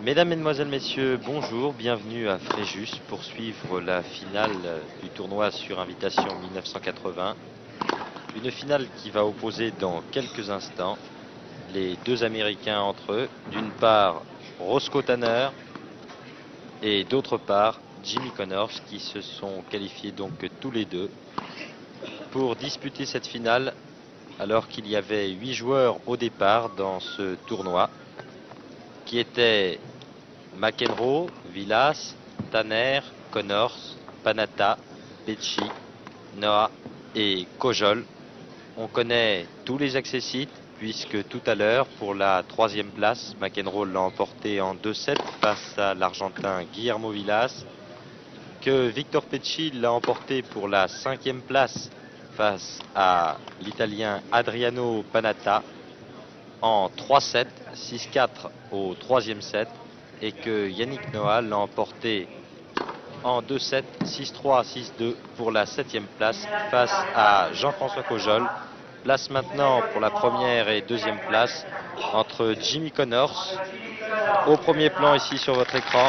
Mesdames, Mesdemoiselles, Messieurs, bonjour, bienvenue à Fréjus pour suivre la finale du tournoi sur invitation 1980. Une finale qui va opposer dans quelques instants les deux Américains entre eux. D'une part, Roscoe Tanner et d'autre part, Jimmy Connors, qui se sont qualifiés donc tous les deux pour disputer cette finale alors qu'il y avait 8 joueurs au départ dans ce tournoi qui étaient McEnroe, Vilas, Tanner, Connors, Panatta, Becci, Noah et Kojol. On connaît tous les accessits puisque tout à l'heure, pour la troisième place, McEnroe l'a emporté en 2-7 face à l'Argentin Guillermo Vilas, que Victor Pecci l'a emporté pour la cinquième place face à l'Italien Adriano Panatta en 3-7, 6-4 au troisième set, et que Yannick Noah l'a emporté en 2-7, 6-3, 6-2 pour la septième place face à Jean-François Kojol. Place maintenant pour la première et deuxième place entre Jimmy Connors, au premier plan ici sur votre écran,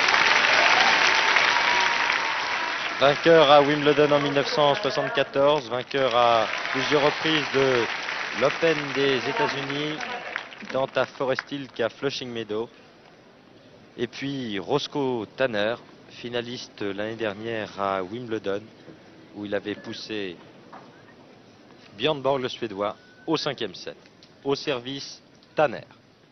vainqueur à Wimbledon en 1974, vainqueur à plusieurs reprises de l'Open des États-Unis, tant à Forest Hill qu'à Flushing Meadow. Et puis Roscoe Tanner, finaliste l'année dernière à Wimbledon, où il avait poussé Björn Borg, le Suédois, au cinquième set. Au service, Tanner.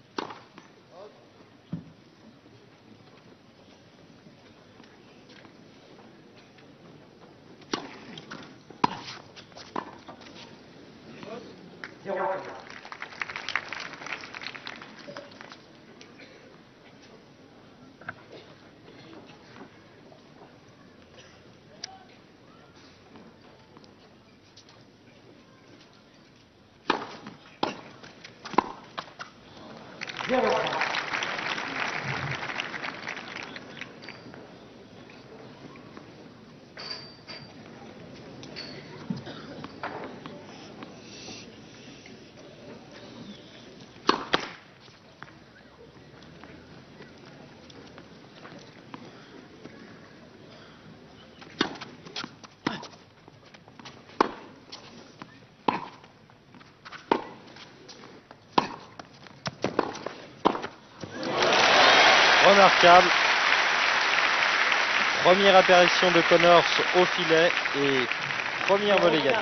Remarquable. Première apparition de Connors au filet et première volée gagnante.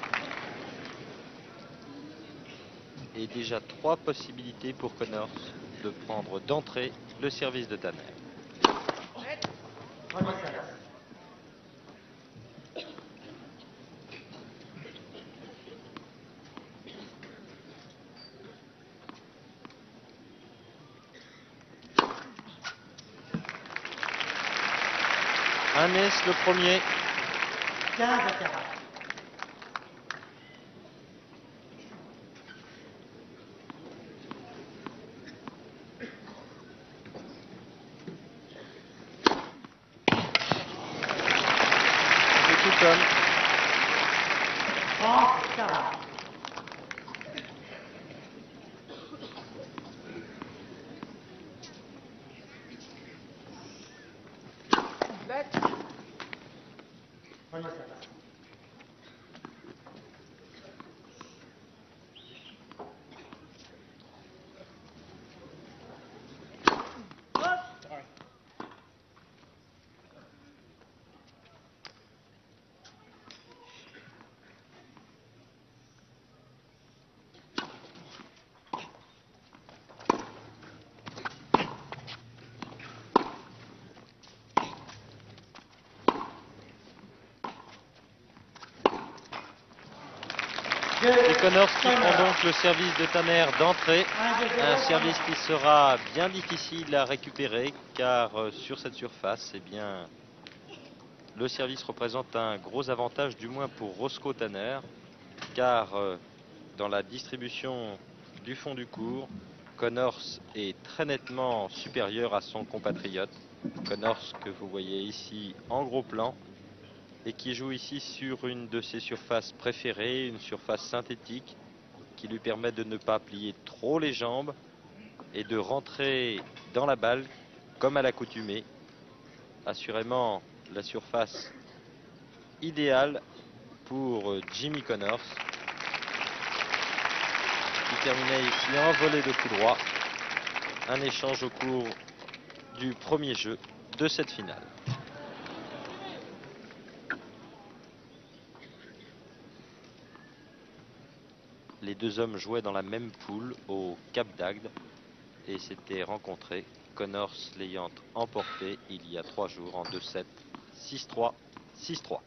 Et déjà 3 possibilités pour Connors de prendre d'entrée le service de Tanner. Un ace le premier. 15-40. C'est tout comme. 30-40. Premier service. Et Connors qui prend donc le service de Tanner d'entrée. Un service qui sera bien difficile à récupérer car sur cette surface, eh bien, le service représente un gros avantage, du moins pour Roscoe Tanner, car dans la distribution du fond du court, Connors est très nettement supérieur à son compatriote. Connors que vous voyez ici en gros plan et qui joue ici sur une de ses surfaces préférées, une surface synthétique qui lui permet de ne pas plier trop les jambes et de rentrer dans la balle, comme à l'accoutumée. Assurément la surface idéale pour Jimmy Connors, qui terminait ici en volée de coup droit. Un échange au cours du premier jeu de cette finale. Les deux hommes jouaient dans la même poule au Cap d'Agde et s'étaient rencontrés, Connors l'ayant emporté il y a 3 jours en 2-7, 6-3, 6-3.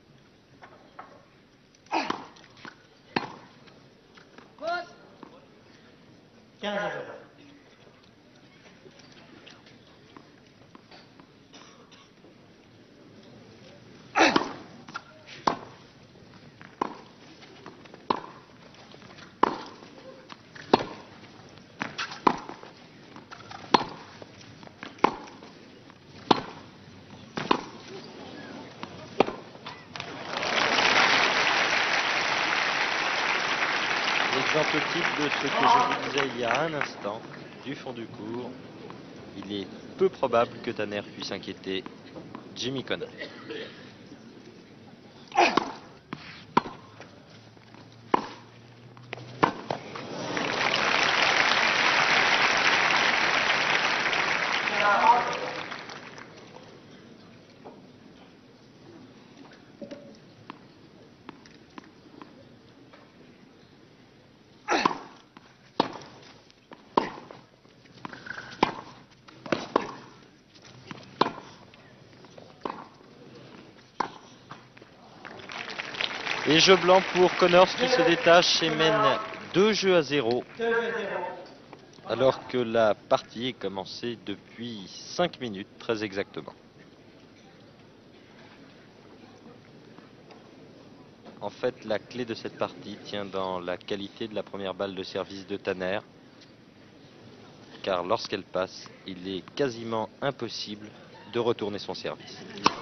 Exemple type de ce que je vous disais il y a un instant, du fond du court, il est peu probable que Tanner puisse inquiéter Jimmy Connors. Et jeu blanc pour Connors qui se détache et mène 2-0. Alors que la partie est commencée depuis 5 minutes très exactement. En fait, la clé de cette partie tient dans la qualité de la première balle de service de Tanner. Car lorsqu'elle passe, il est quasiment impossible de retourner son service.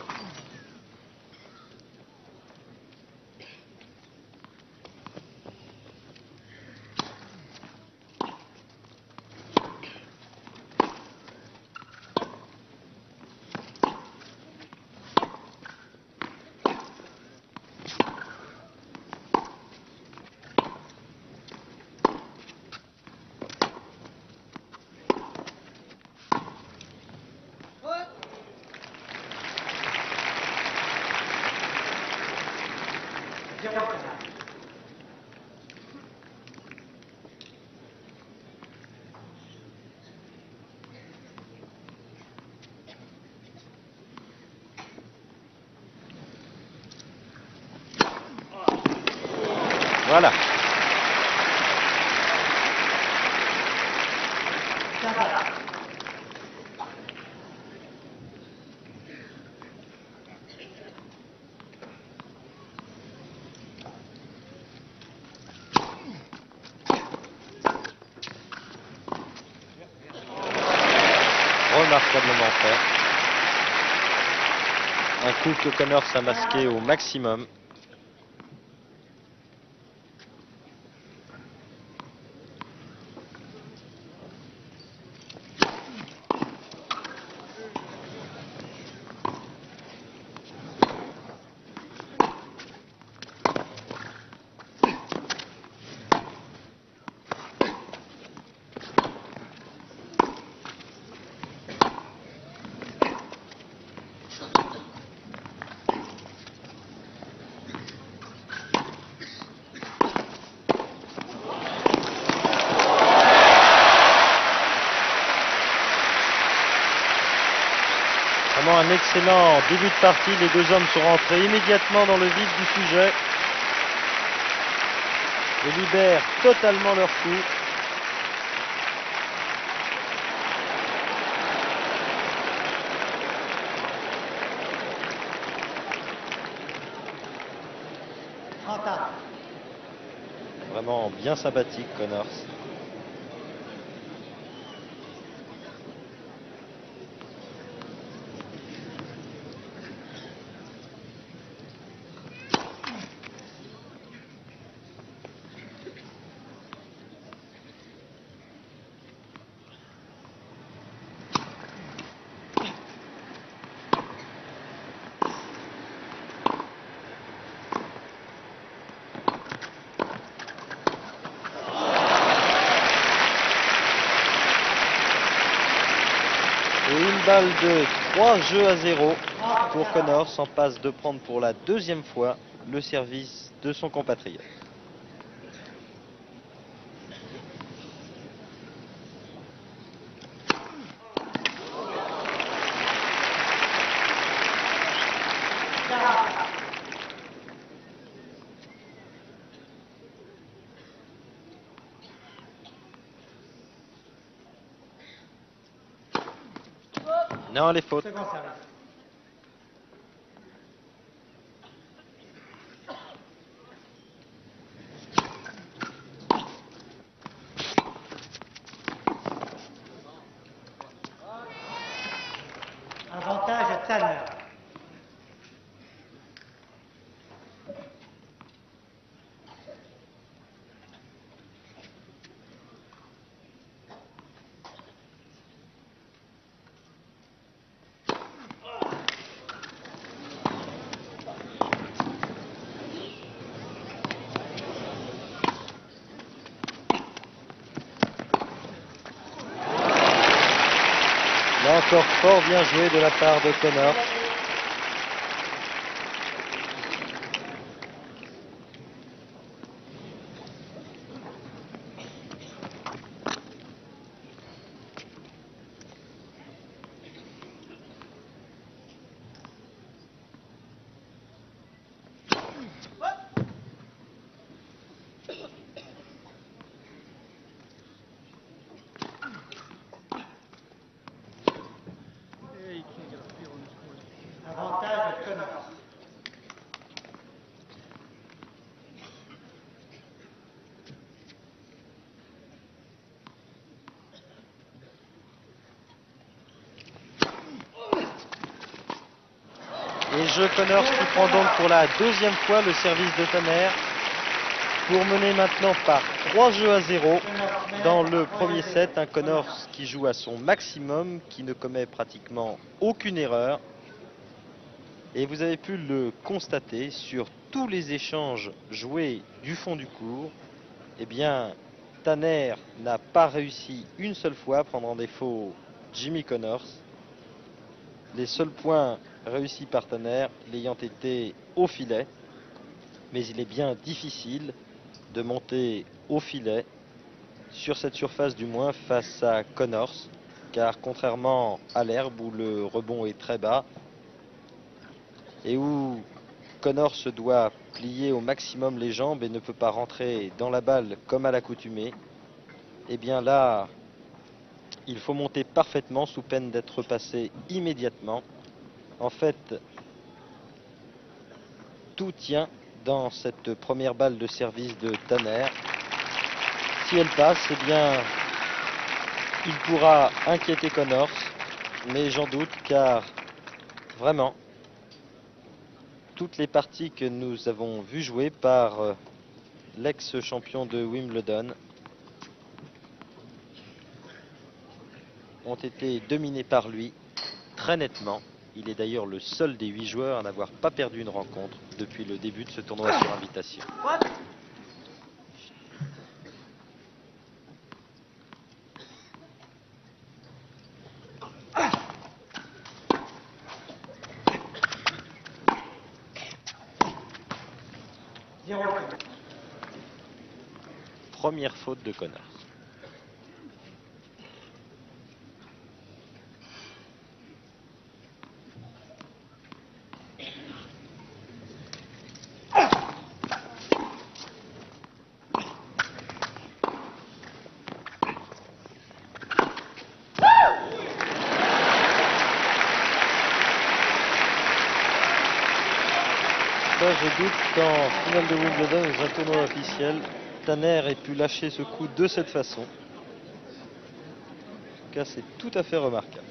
Voilà. Remarquablement fait. Un coup que Connors a masqué au maximum. Vraiment un excellent début de partie. Les deux hommes sont rentrés immédiatement dans le vif du sujet et libèrent totalement leur coup. Vraiment bien sympathique, Connors. balle de 3-0 pour Connors, en passe de prendre pour la deuxième fois le service de son compatriote. Non, les fautes. Second service. Avantage à Tanner. Là encore fort bien joué de la part de Connors. Avantage à Connors. Et jeu Connors qui prend donc pour la deuxième fois le service de Tanner pour mener maintenant par 3-0 dans le premier set. Un Connors qui joue à son maximum, qui ne commet pratiquement aucune erreur. Et vous avez pu le constater sur tous les échanges joués du fond du court. Eh bien, Tanner n'a pas réussi une seule fois à prendre en défaut Jimmy Connors. Les seuls points réussis par Tanner l'ayant été au filet. Mais il est bien difficile de monter au filet, sur cette surface du moins, face à Connors. Car contrairement à l'herbe où le rebond est très bas, et où Connors se doit plier au maximum les jambes et ne peut pas rentrer dans la balle comme à l'accoutumée, et bien là, il faut monter parfaitement sous peine d'être passé immédiatement. En fait, tout tient dans cette première balle de service de Tanner. Si elle passe, eh bien, il pourra inquiéter Connors, mais j'en doute car vraiment, toutes les parties que nous avons vues jouer par l'ex-champion de Wimbledon ont été dominées par lui très nettement. Il est d'ailleurs le seul des 8 joueurs à n'avoir pas perdu une rencontre depuis le début de ce tournoi sur invitation. Première faute de Connors. Ça, je doute qu'en finale de Wimbledon, dans un tournoi officiel, Tanner ait pu lâcher ce coup de cette façon. En tout cas, c'est tout à fait remarquable.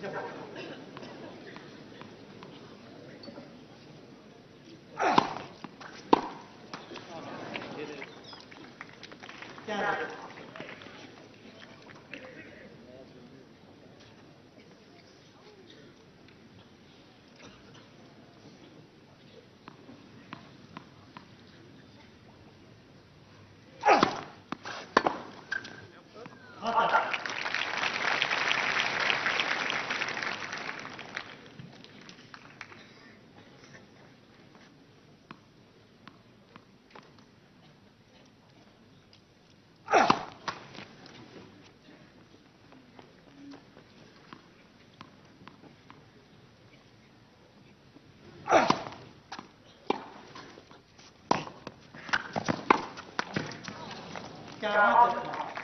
40-30.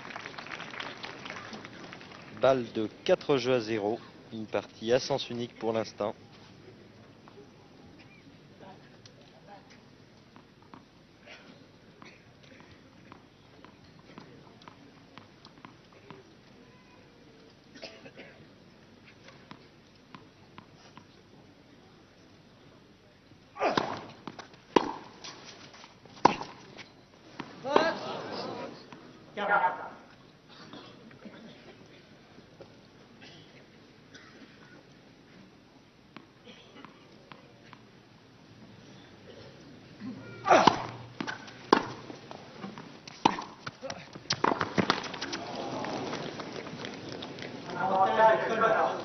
Balle de 4 jeux à 0. Une partie à sens unique pour l'instant. Avantage de Connors.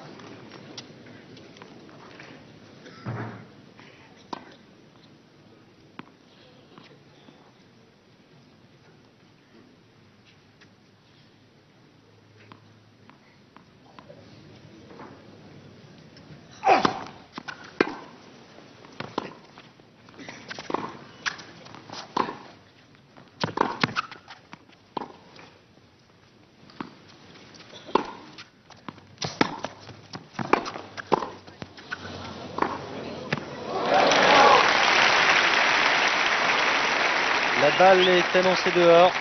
La balle est annoncée dehors.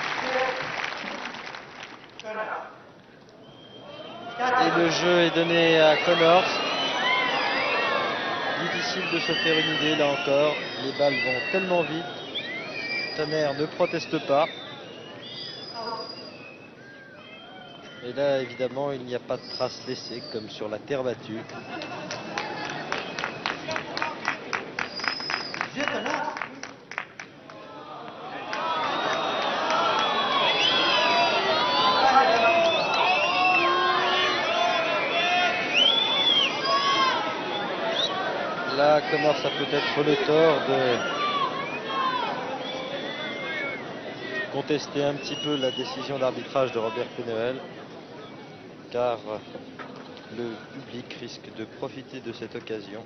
Et le jeu est donné à Connors. Difficile de se faire une idée là encore. Les balles vont tellement vite. Tanner ne proteste pas. Et là évidemment il n'y a pas de traces laissées comme sur la terre battue. Jeu Connors. Là, Connors a peut-être le tort de contester un petit peu la décision d'arbitrage de Robert Peneuel, car le public risque de profiter de cette occasion.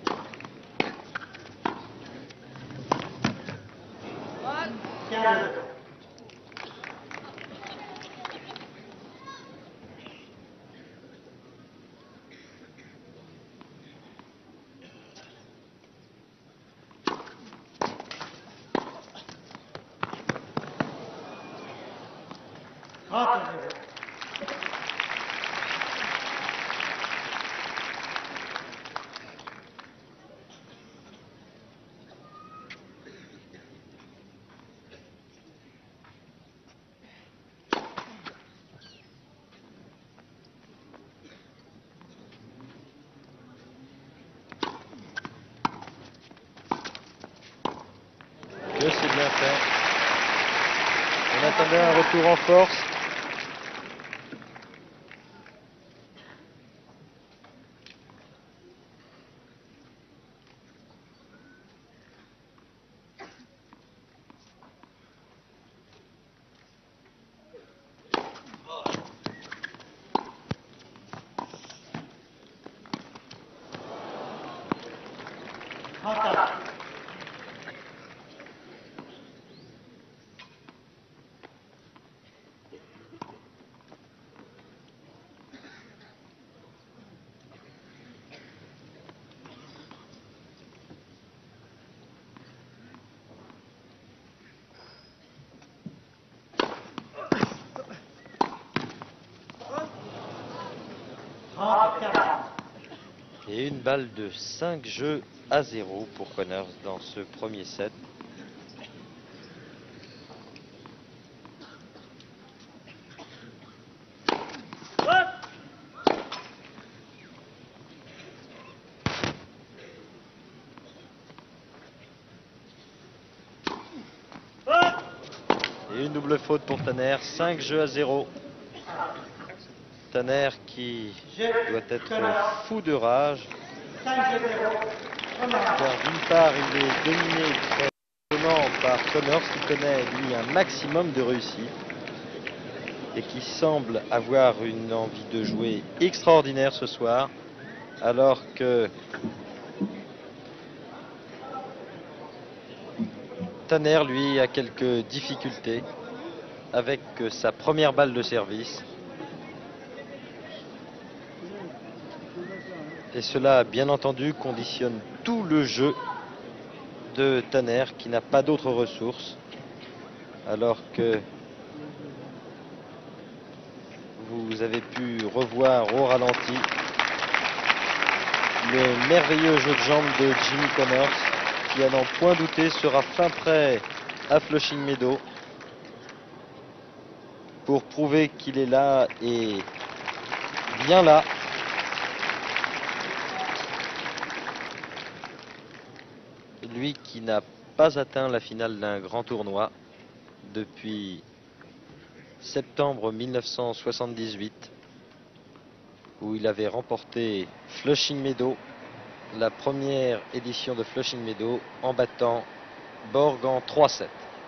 Que c'est bien fait. On attendait un retour en force. Et une balle de 5 jeux à 0 pour Connors dans ce premier set. Et une double faute pour Tanner, 5 jeux à 0. Tanner qui doit être fou de rage. Car d'une part, il est dominé très fortement par Connors qui connaît lui un maximum de réussite et qui semble avoir une envie de jouer extraordinaire ce soir, alors que Tanner lui a quelques difficultés. avec sa première balle de service. Et cela, bien entendu, conditionne tout le jeu de Tanner, qui n'a pas d'autres ressources, alors que vous avez pu revoir au ralenti le merveilleux jeu de jambes de Jimmy Connors, qui, à n'en point douter, sera fin prêt à Flushing Meadow pour prouver qu'il est là et bien là. Lui qui n'a pas atteint la finale d'un grand tournoi depuis septembre 1978, où il avait remporté Flushing Meadow, la première édition de Flushing Meadow, en battant Borg en 3-7.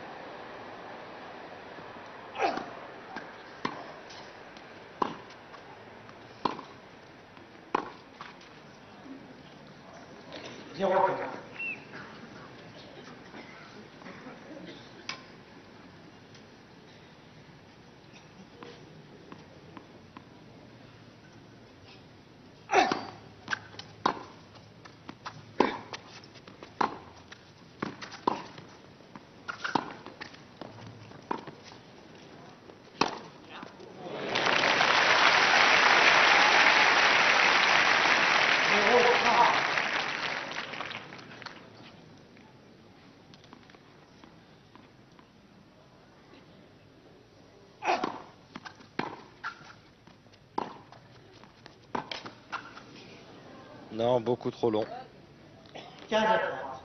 Non, beaucoup trop long. 15-30.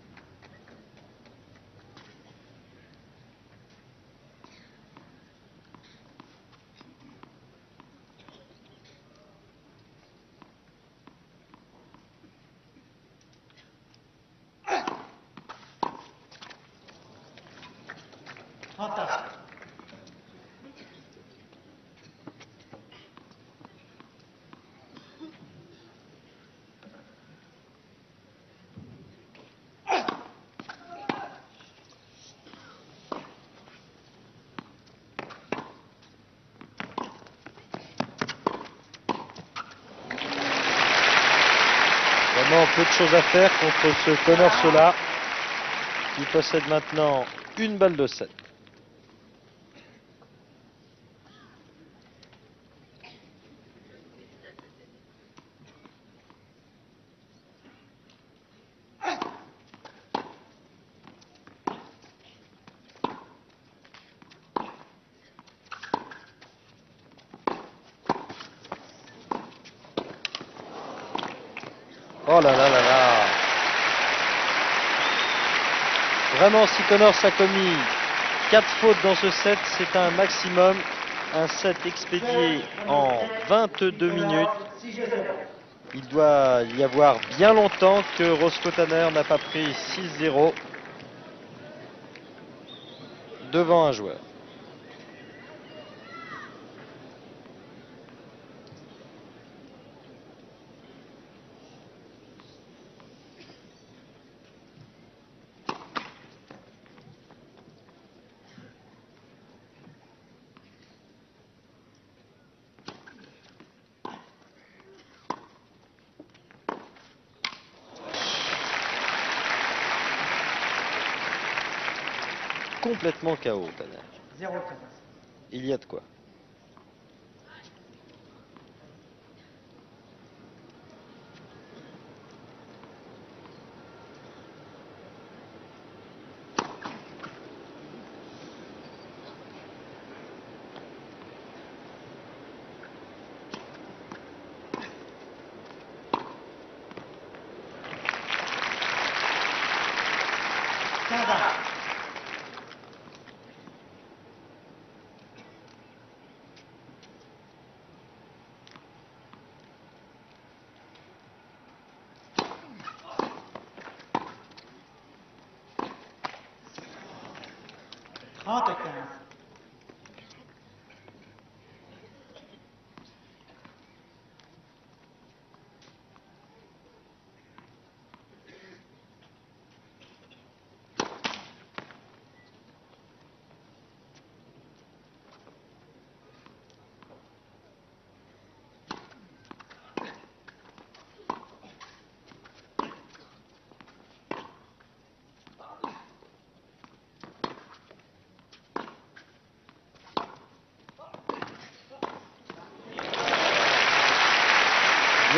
Vraiment peu de choses à faire contre ce Connors-là, qui possède maintenant une balle de 7. Oh là là là là. Vraiment, si Connors a commis 4 fautes dans ce set, c'est un maximum. Un set expédié en 22 minutes. Il doit y avoir bien longtemps que Roscoe Tanner n'a pas pris 6-0 devant un joueur. Complètement KO, Tanner. 0-15. Il y a de quoi.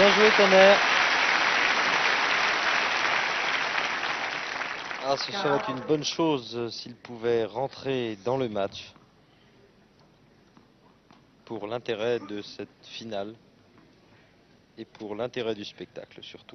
Bien joué, Tanner. Ah, ce serait une bonne chose s'il pouvait rentrer dans le match pour l'intérêt de cette finale et pour l'intérêt du spectacle surtout.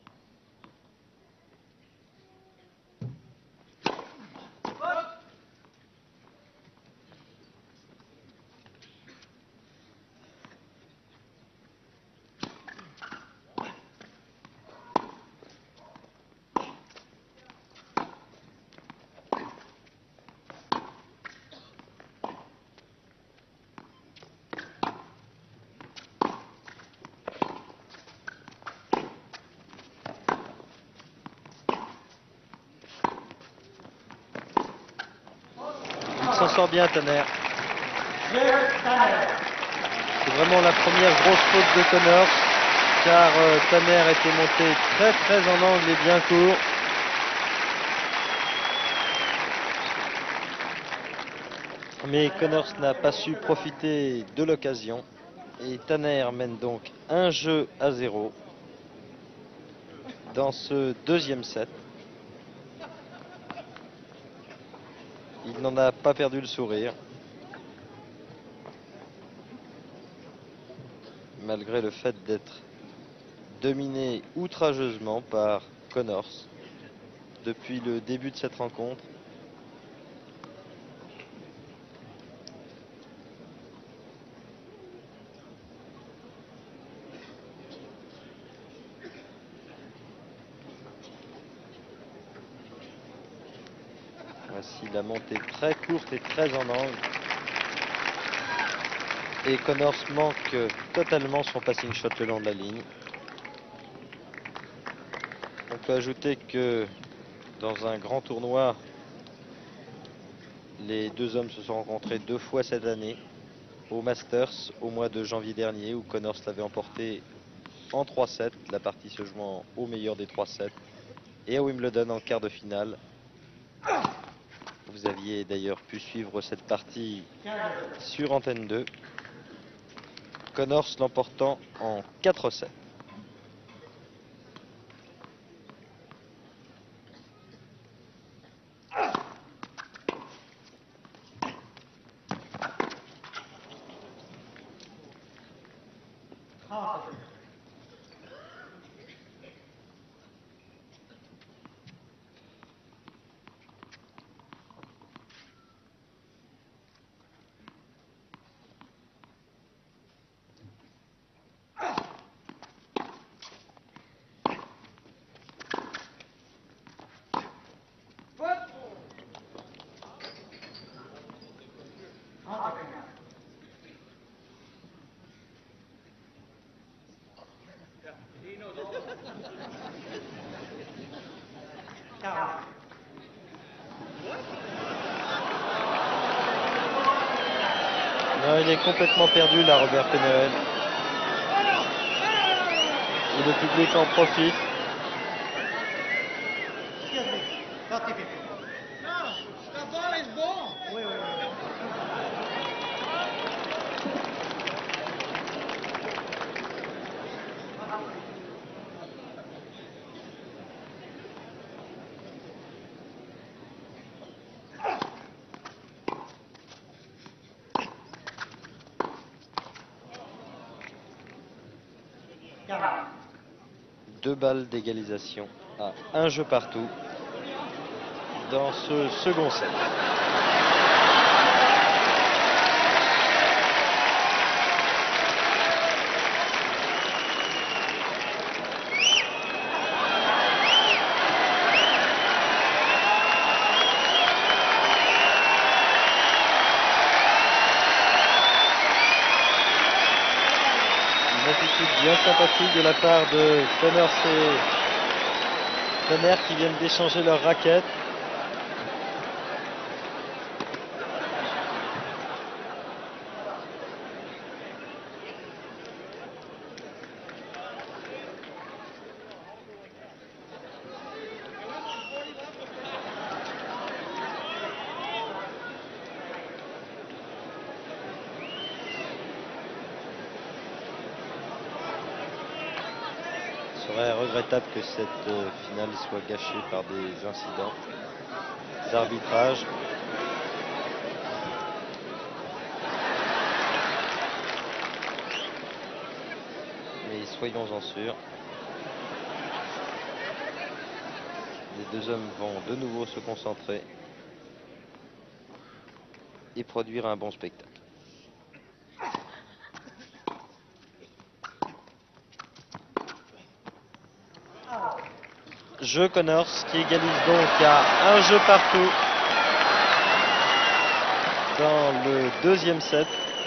Il s'en sort bien, Tanner. C'est vraiment la première grosse faute de Connors, car Tanner était monté très en angle et bien court. Mais Connors n'a pas su profiter de l'occasion. Et Tanner mène donc un jeu à 0 dans ce deuxième set. Il n'en a pas perdu le sourire, malgré le fait d'être dominé outrageusement par Connors depuis le début de cette rencontre. Voici la montée très courte et très en angle. Et Connors manque totalement son passing shot le long de la ligne. On peut ajouter que dans un grand tournoi, les deux hommes se sont rencontrés 2 fois cette année. Au Masters au mois de janvier dernier, où Connors l'avait emporté en 3-7, la partie se jouant au meilleur des 3-7. Et à Wimbledon en quart de finale. Vous aviez d'ailleurs pu suivre cette partie sur Antenne 2. Connors l'emportant en 4-7. Non, il est complètement perdu là, Robert Penel. Et le public en profite. Deux balles d'égalisation à un jeu partout dans ce second set. Bien sympathique de la part de Connors et Tanner qui viennent d'échanger leurs raquettes. serait regrettable que cette finale soit gâchée par des incidents d'arbitrage. Mais soyons-en sûrs. Les deux hommes vont de nouveau se concentrer et produire un bon spectacle. Jeu Connors qui égalise donc à un jeu partout dans le deuxième set.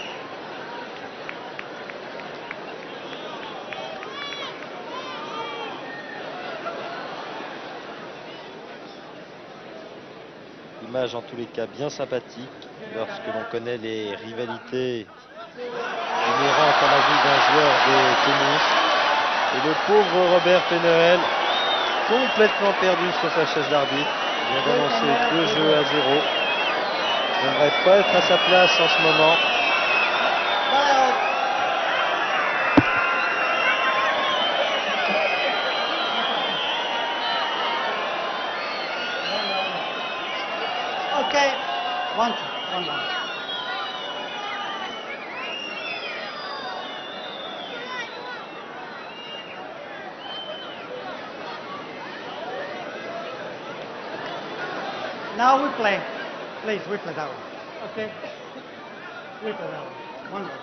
Image en tous les cas bien sympathique lorsque l'on connaît les rivalités inhérentes à la vie d'un joueur de tennis. Et le pauvre Robert Penneel, complètement perdu sur sa chaise d'arbitre, vient d'annoncer 2 jeux à 0. J'aimerais pas être à sa place en ce moment. Okay, one. Now we play. Please, we play that one. Okay? We play that one. 1-1.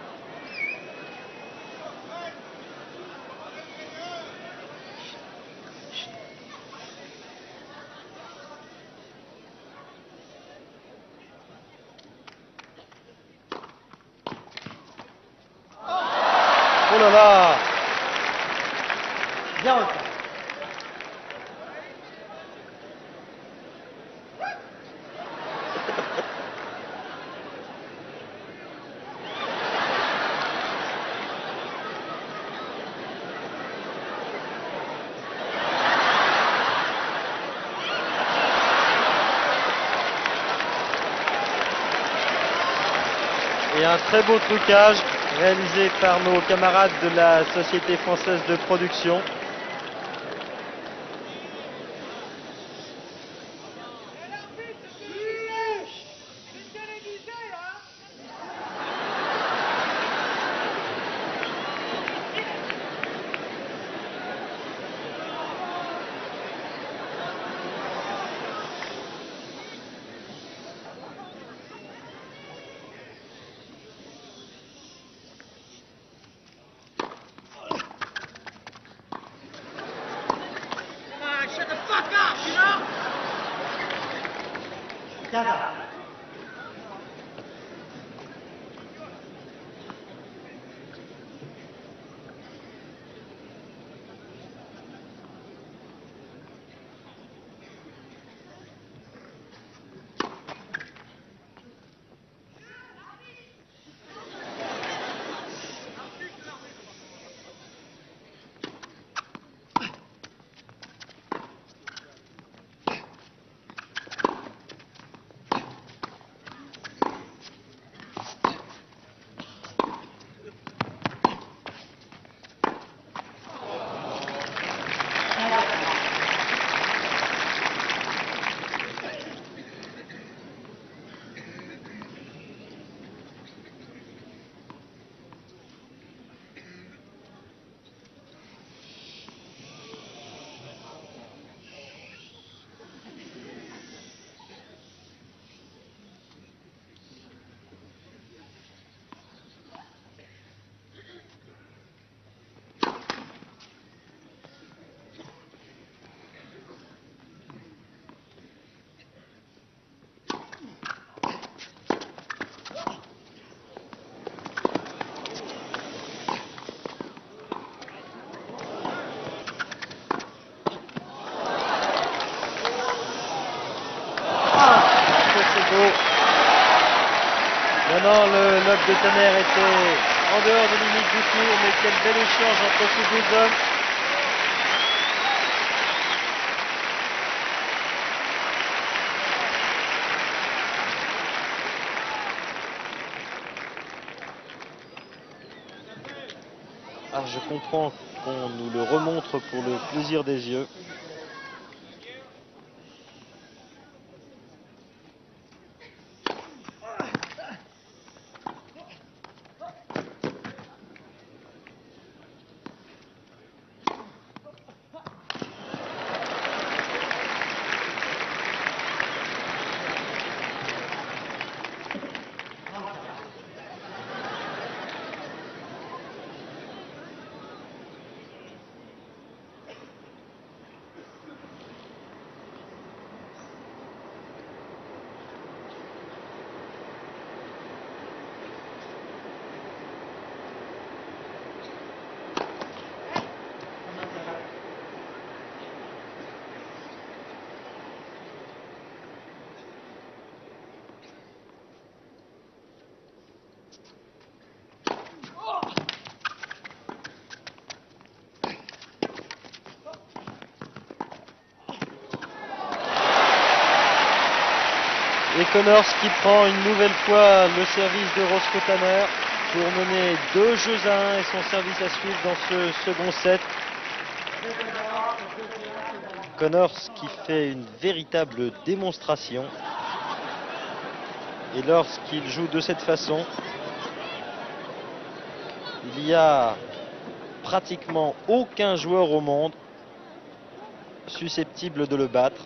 Oh là là! 0-4. Et un très beau trucage réalisé par nos camarades de la Société française de production. Shut the fuck up, you know? Shut up. Maintenant, le lob de Tanner était en dehors des limites du cours, mais quel bel échange entre ces deux hommes. Ah, je comprends qu'on nous le remontre pour le plaisir des yeux. Et Connors qui prend une nouvelle fois le service de Roscoe Tanner pour mener 2-1 et son service à suivre dans ce second set. Connors qui fait une véritable démonstration. Et lorsqu'il joue de cette façon, il y a pratiquement aucun joueur au monde susceptible de le battre.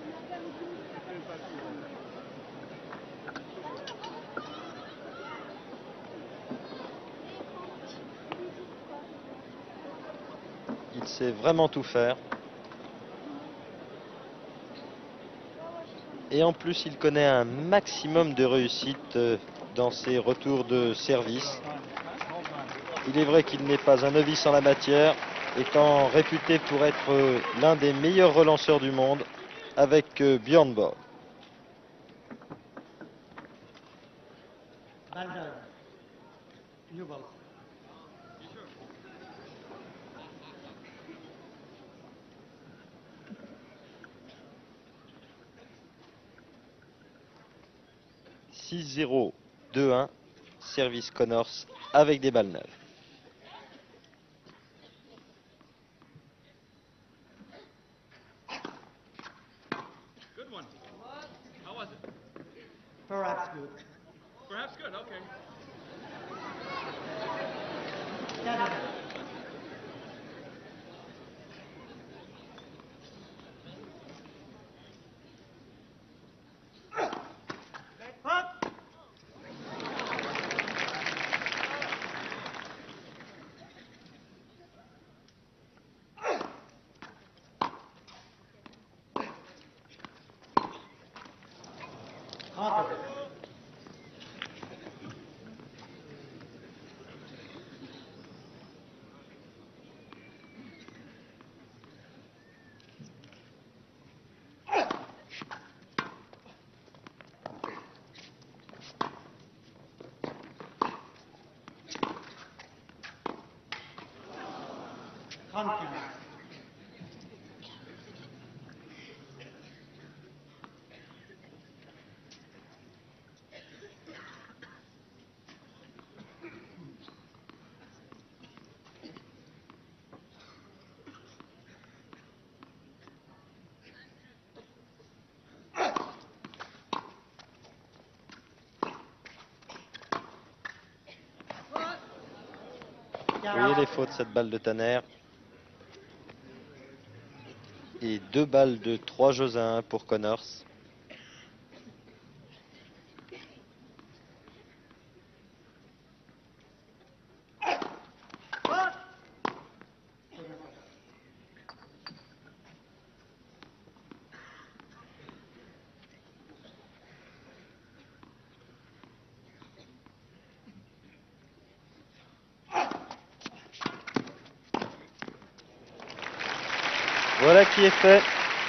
Il sait vraiment tout faire. Et en plus, il connaît un maximum de réussite dans ses retours de service. Il est vrai qu'il n'est pas un novice en la matière, étant réputé pour être l'un des meilleurs relanceurs du monde avec Björn Borg. Balder. New ball. 6-0, 2-1, service Connors avec des balles neuves. Good one. How was it? Perhaps good. Perhaps good, okay. Yeah. Up. Counter. Counter. Vous voyez les fautes de cette balle de Tanner. Et 2 balles de 3-1 pour Connors. Voilà qui est fait.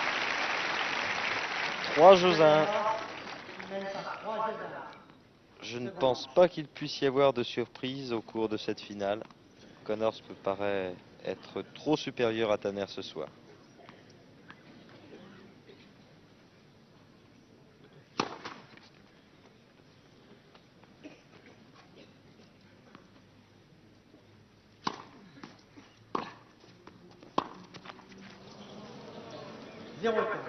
3-1. Je ne pense pas qu'il puisse y avoir de surprise au cours de cette finale. Connors me paraît être trop supérieur à Tanner ce soir. 0 points.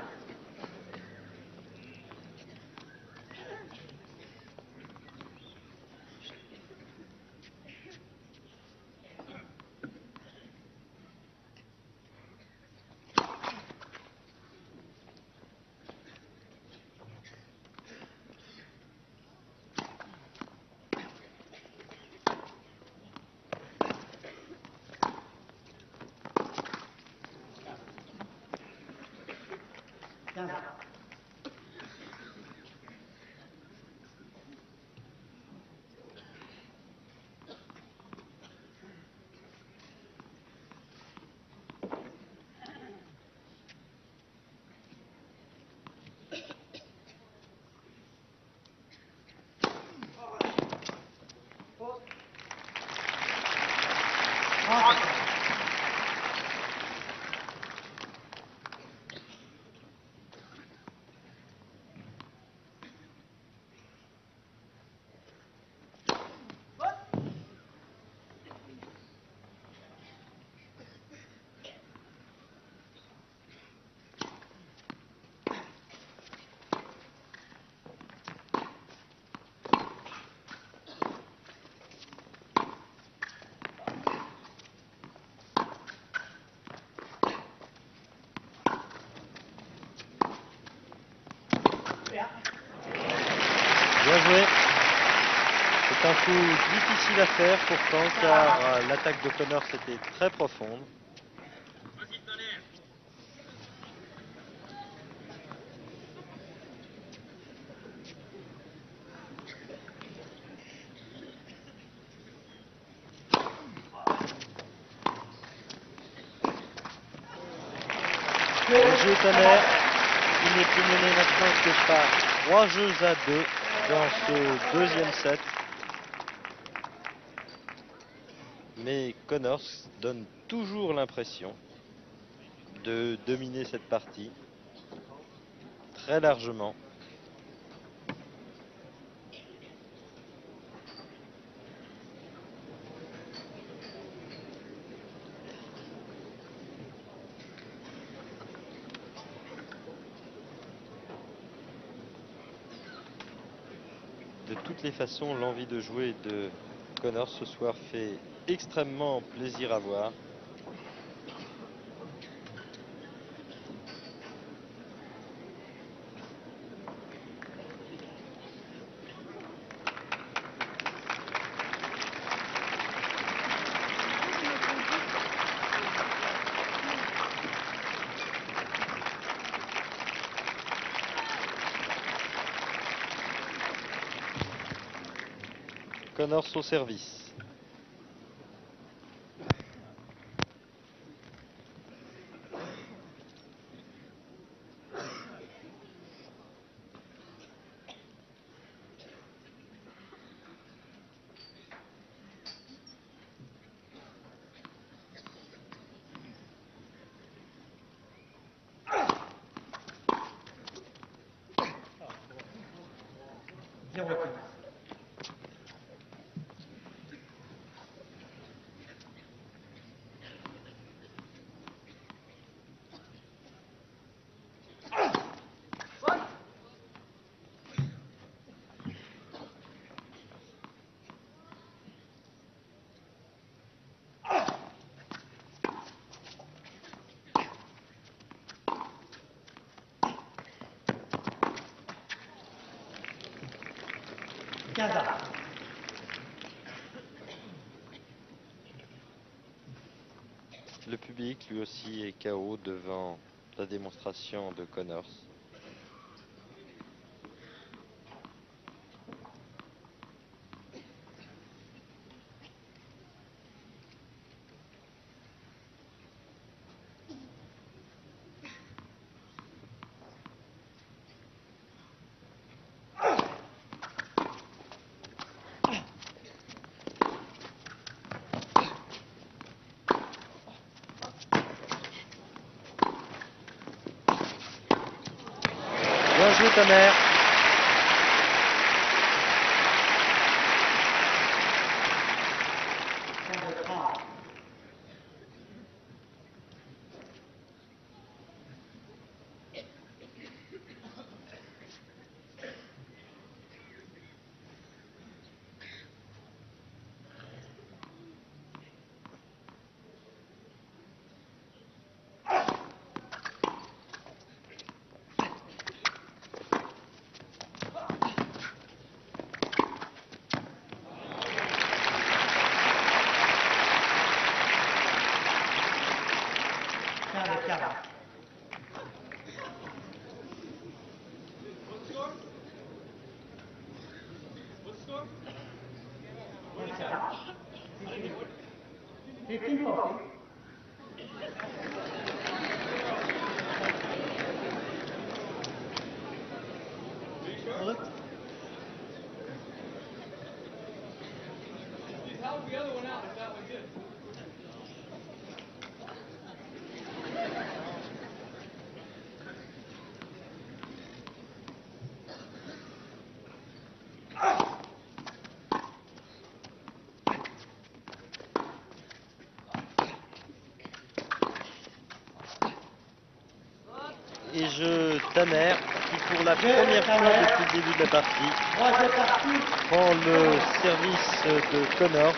Bien joué. C'est un coup difficile à faire pourtant car l'attaque de Connors était très profonde. Le jeu est tonnerre. Il n'est plus mené maintenant que par 3 jeux à 2 dans ce deuxième set. Mais Connors donne toujours l'impression de dominer cette partie très largement. De toutes les façons, l'envie de jouer de Connors ce soir fait extrêmement plaisir à voir. Connors au service. Le public lui aussi est KO devant la démonstration de Connors. Bien joué ta mère. That's out. 15-40. Bullet. Held the other one out if that was it. Et jeu Tanner qui pour la première fois depuis le début de la partie Troisième partie. prend le service de Connors.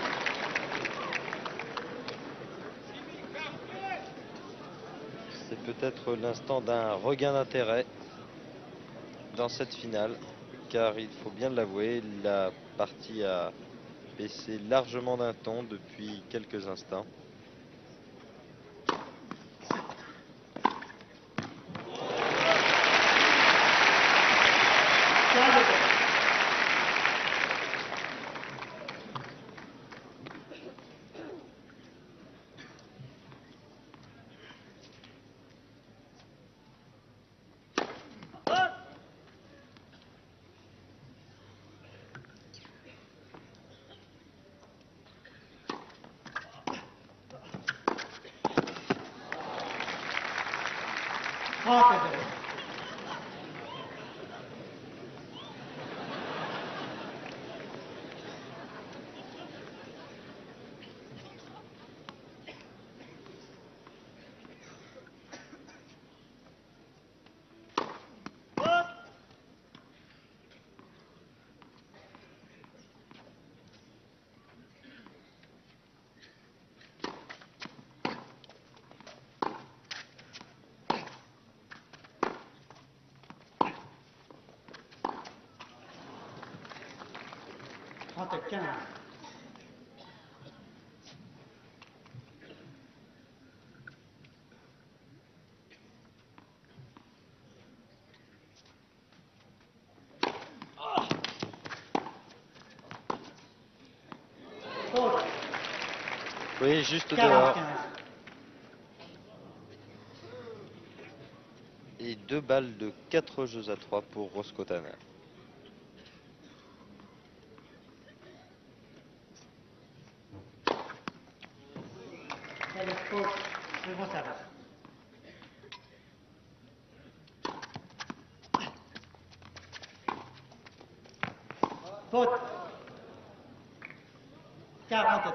C'est peut-être l'instant d'un regain d'intérêt dans cette finale, car il faut bien l'avouer, la partie a baissé largement d'un ton depuis quelques instants. Oui, juste dehors. Et 2 balles de 4 jeux à 3 pour Roscoe Tanner. C'est bon, ça va. Faute. 40 et 30.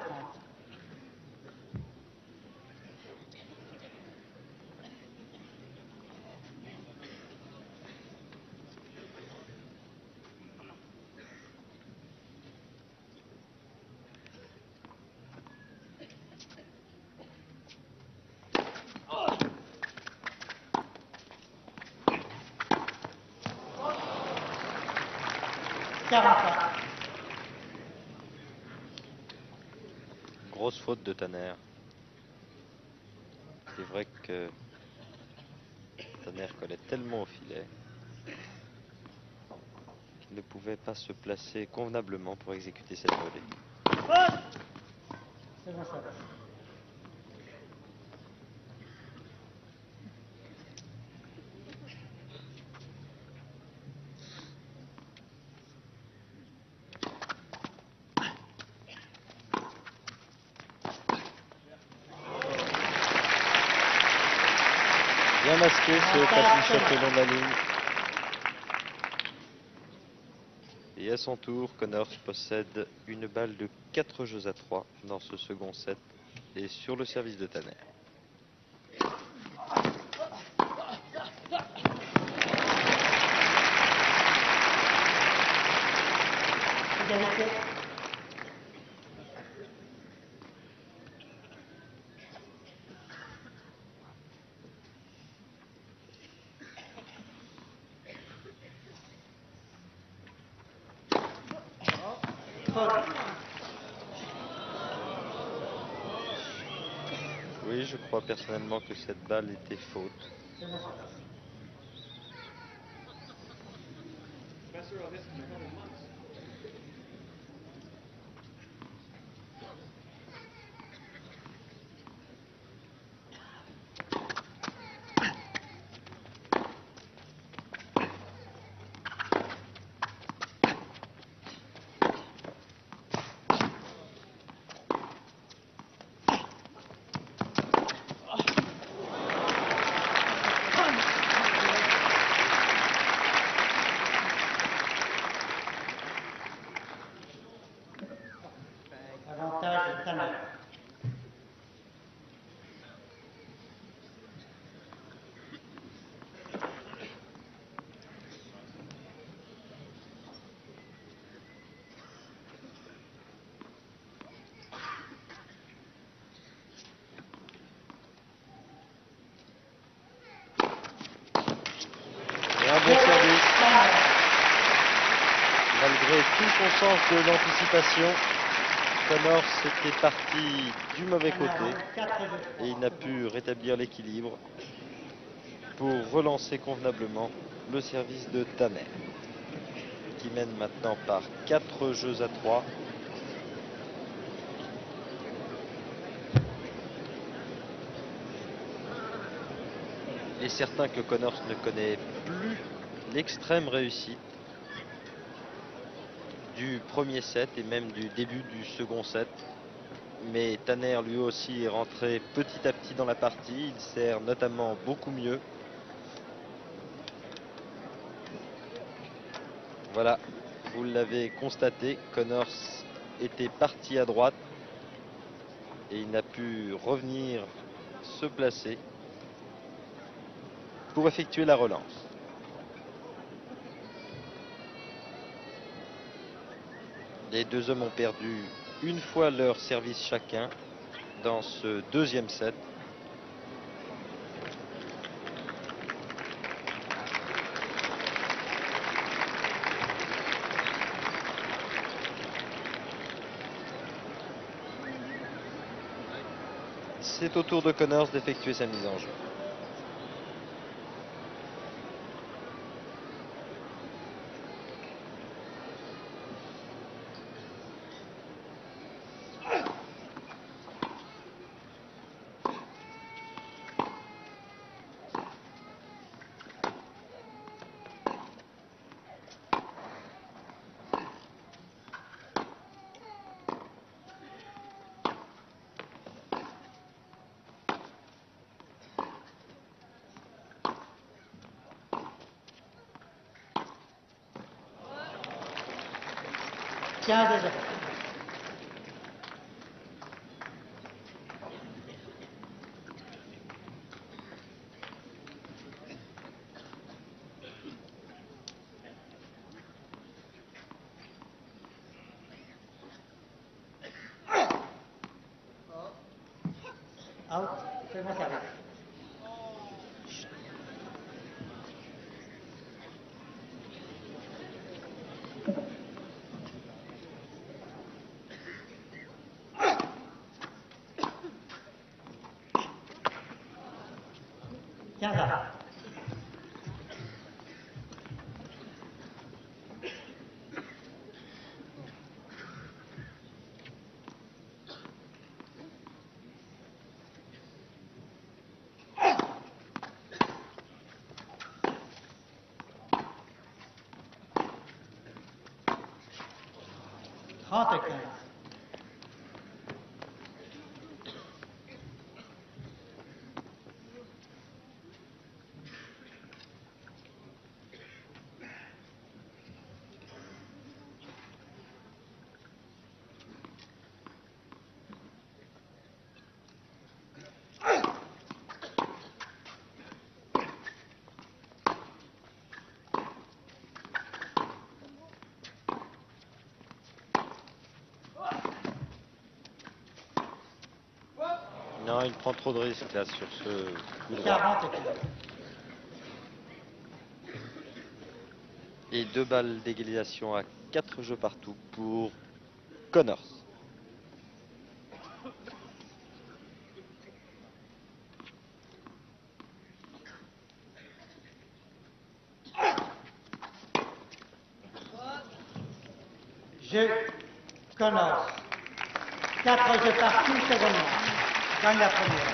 Grosse faute de Tanner. C'est vrai que Tanner collait tellement au filet qu'il ne pouvait pas se placer convenablement pour exécuter cette volée. C'est bon, ça va. Bien masqué ce tapis shot le long de la ligne. Et à son tour, Connors possède une balle de 4 jeux à 3 dans ce second set et sur le service de Tanner. Oui, je crois personnellement que cette balle était faute. Professor, this is a couple months. Tanner. Et un bon service. Malgré tout son sens de l'anticipation, Connors était parti du mauvais côté et il n'a pu rétablir l'équilibre pour relancer convenablement le service de Tanner, qui mène maintenant par 4 jeux à 3. Il est certain que Connors ne connaît plus l'extrême réussite du premier set et même du début du second set. Mais Tanner lui aussi est rentré petit à petit dans la partie. Il sert notamment beaucoup mieux. Voilà, vous l'avez constaté, Connors était parti à droite et il n'a pu revenir se placer pour effectuer la relance. Les deux hommes ont perdu une fois leur service chacun dans ce deuxième set. C'est au tour de Connors d'effectuer sa mise en jeu. Tiens, déjà. Out, c'est mon service. Tiens ça. Trente et 15. Non, il prend trop de risques là sur ce coup droit. 40 et 15. Et 2 balles d'égalisation à 4 jeux partout pour Connors. Jeu Connors. 4 jeux partout, seconde manche. Gagne la première.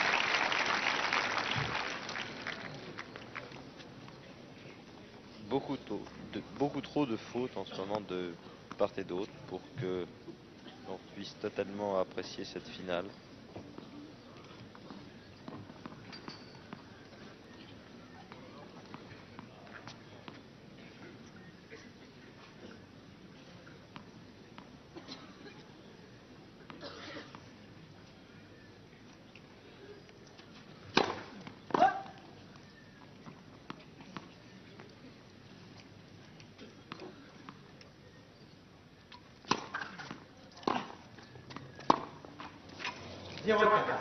Beaucoup trop de fautes en ce moment de part et d'autre pour que l'on puisse totalement apprécier cette finale. 0-4.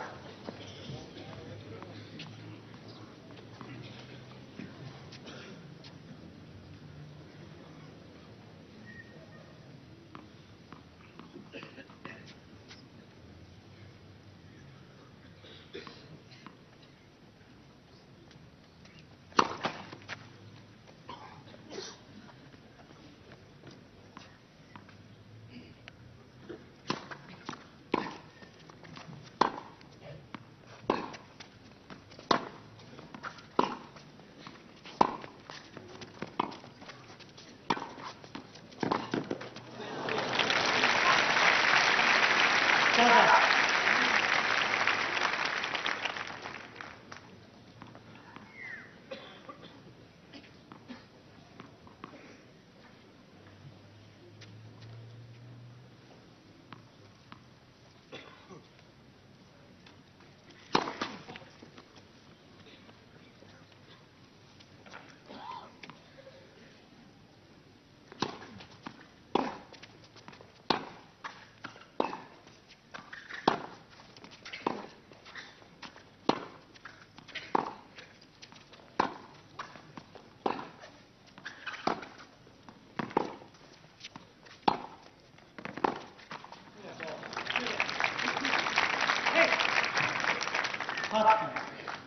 Husky.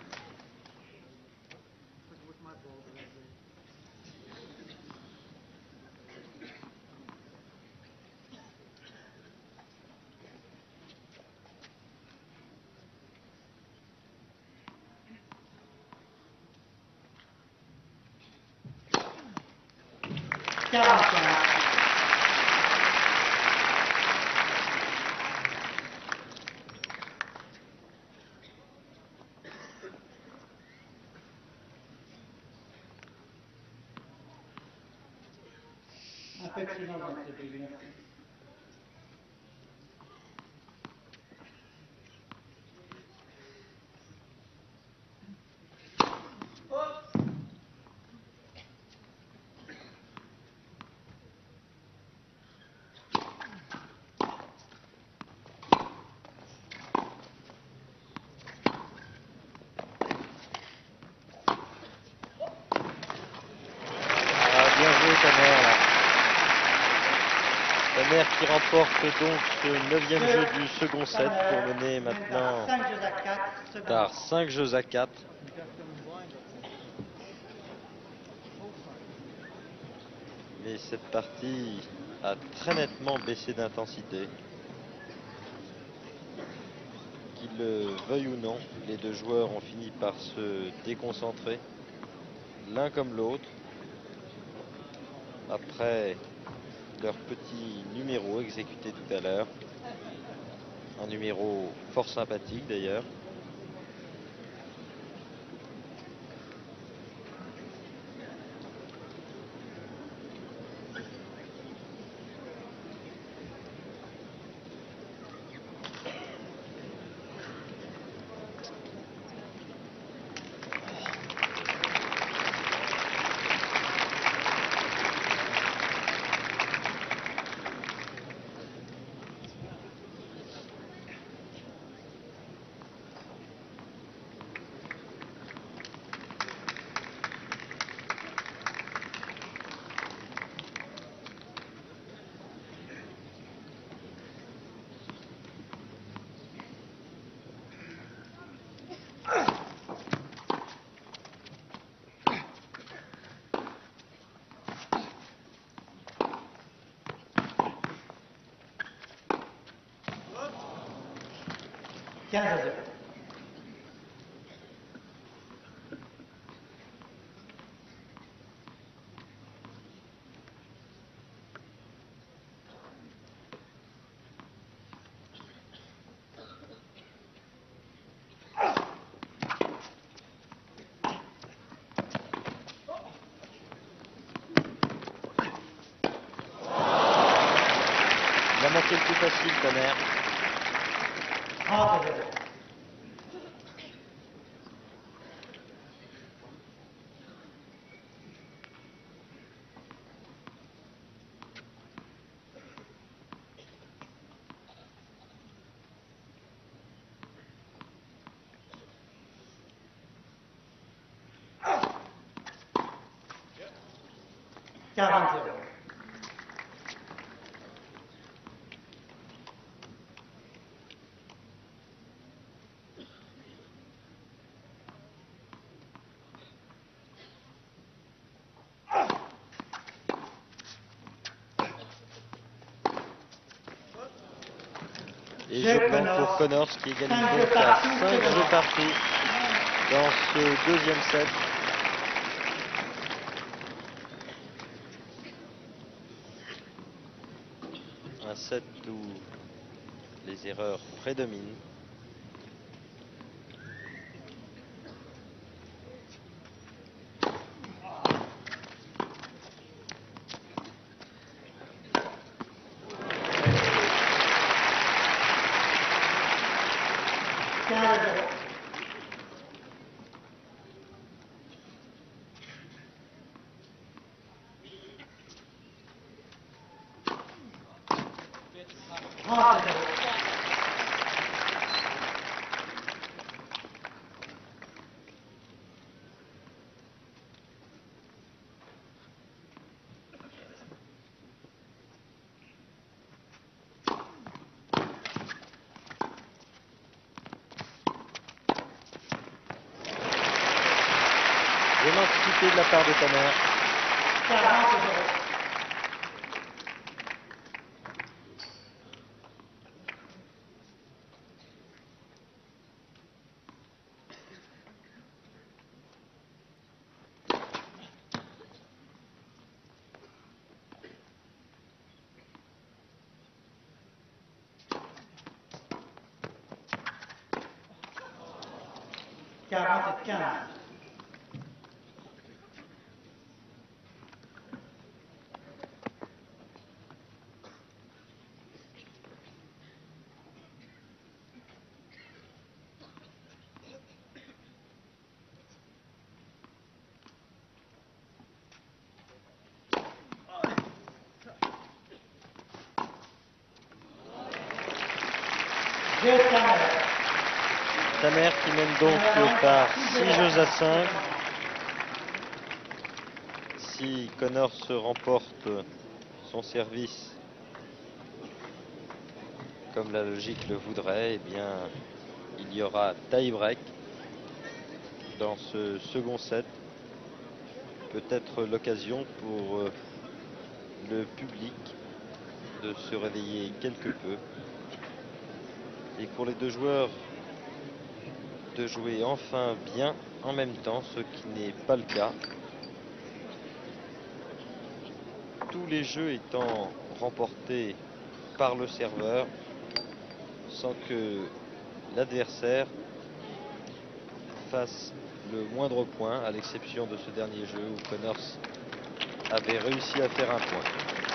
Un peu de silence dans ce début. Bien joué, Tanner. Tanner qui remporte donc ce 9e jeu du second set pour mener maintenant 5 jeux à 4. par 5 jeux à 4. Mais cette partie a très nettement baissé d'intensité. Qu'ils le veuillent ou non, les deux joueurs ont fini par se déconcentrer, l'un comme l'autre, après leur petit numéro exécuté tout à l'heure. Un numéro fort sympathique d'ailleurs. Il a manqué le plus facile, Tanner. 40. Et je blanc pour Connors qui égalise donc à 5 jeux partout dans ce deuxième set. Un set où les erreurs prédominent. Bien anticipé de la part de Tanner. 40. Tanner qui mène donc par 6 jeux à 5. Si Connors se remporte son service comme la logique le voudrait, eh bien il y aura tie-break dans ce second set. Peut-être l'occasion pour le public de se réveiller quelque peu. Et pour les deux joueurs de jouer enfin bien en même temps, ce qui n'est pas le cas. Tous les jeux étant remportés par le serveur sans que l'adversaire fasse le moindre point, à l'exception de ce dernier jeu où Connors avait réussi à faire un point.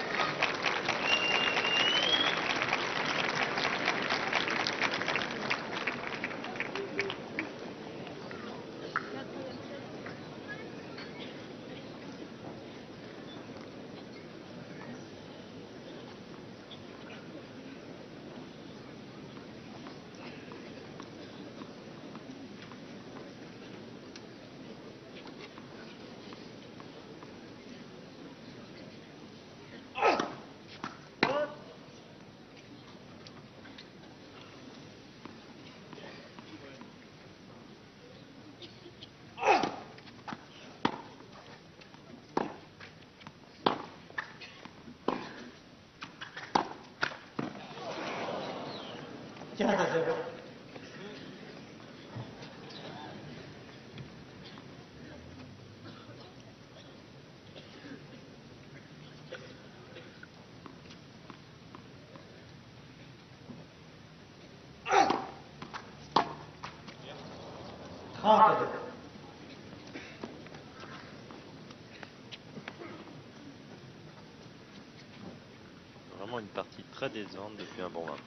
Vraiment une partie très décevante depuis un bon moment.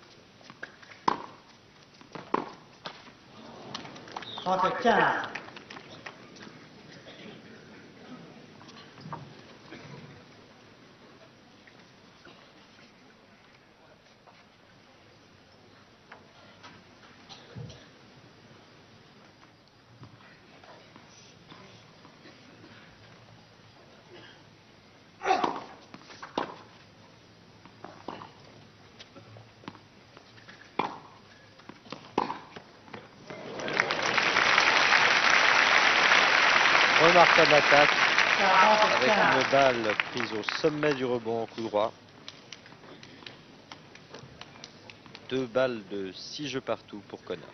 Entre 15. Remarquable attaque 40 avec 15. une balle prise au sommet du rebond en coup droit. 2 balles de 6 jeux partout pour Connors.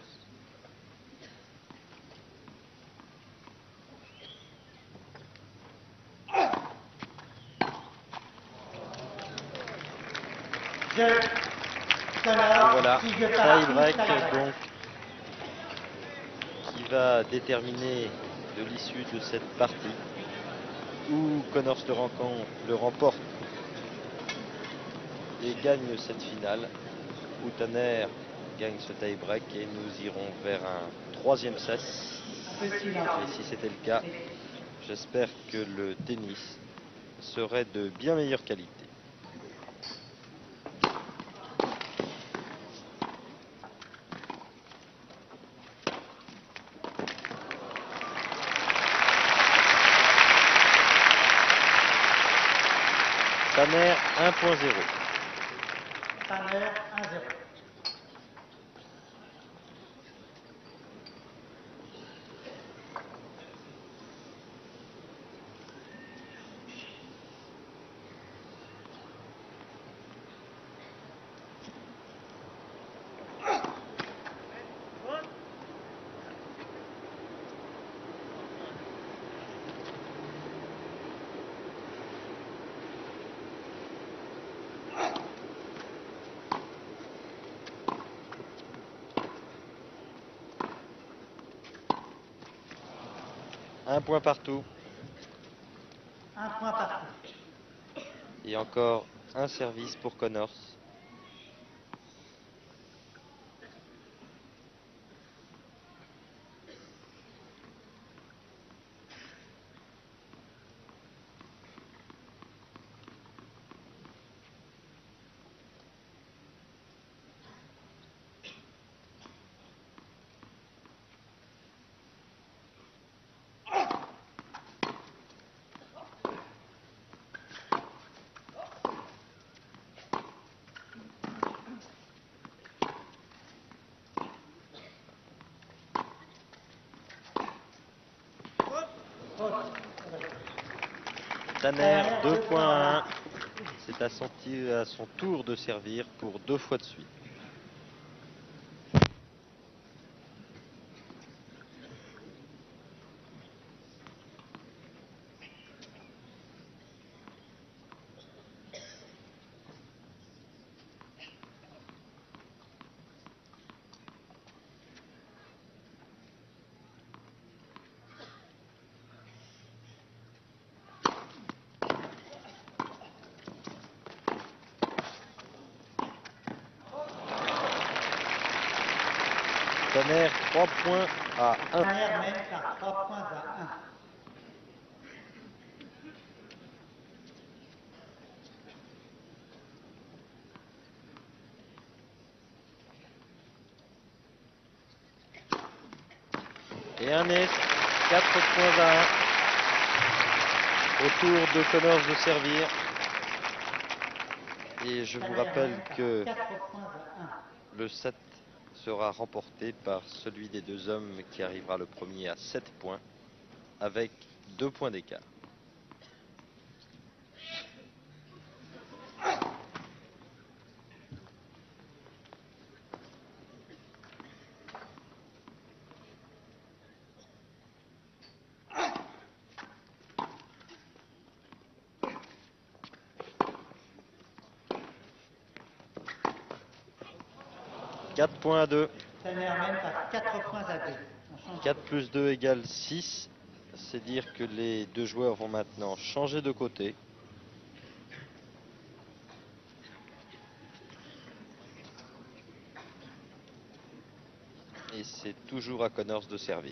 Jeu. Et Connors, voilà, 6 jeux partout, tie-break tie-break. donc qui va déterminer de l'issue de cette partie où Connors le remporte et gagne cette finale, où Tanner gagne ce tie-break et nous irons vers un 3e set. Petit Et silence. si c'était le cas, j'espère que le tennis serait de bien meilleure qualité. Tanner 1.0. Tanner 1-0. Un point partout. 1 point partout. Et encore un service pour Connors. Tanner 2.1 s'est assenti à son tour de servir pour 2 fois de suite. Tanner 3 points à 1. Tanner mène par 3 points à 1. Et un est 4 points à 1. Au tour de Connors de servir. Et je vous rappelle que 4 points à 1. le set sera remporté par celui des deux hommes qui arrivera le premier à 7 points avec 2 points d'écart. Quatre points à 2. Tanner mène par 4 points à 2. 4 plus 2 égale 6. C'est dire que les deux joueurs vont maintenant changer de côté. Et c'est toujours à Connors de servir.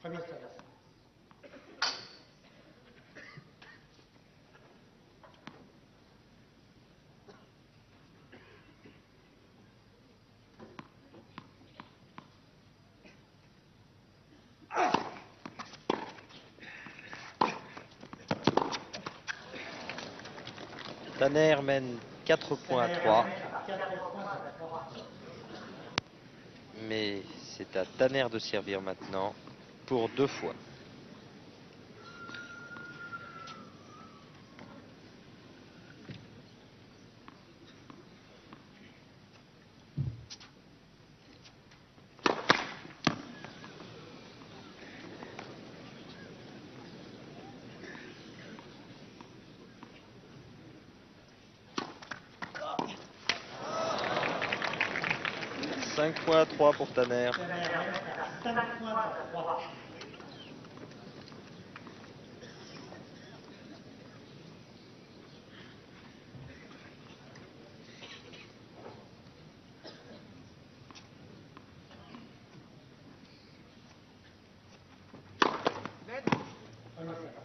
Premier service. Tanner mène 4 points à 3. Mais c'est à Tanner de servir maintenant pour 2 fois. Cinq points à 3 pour Tanner. 5 points à 3. Premier service.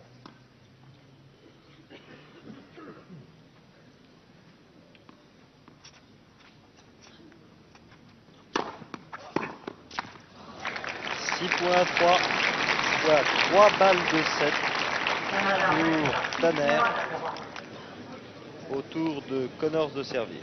6 points à 3, soit 3 balles de 7 pour Tanner. Au tour de Connors de servir.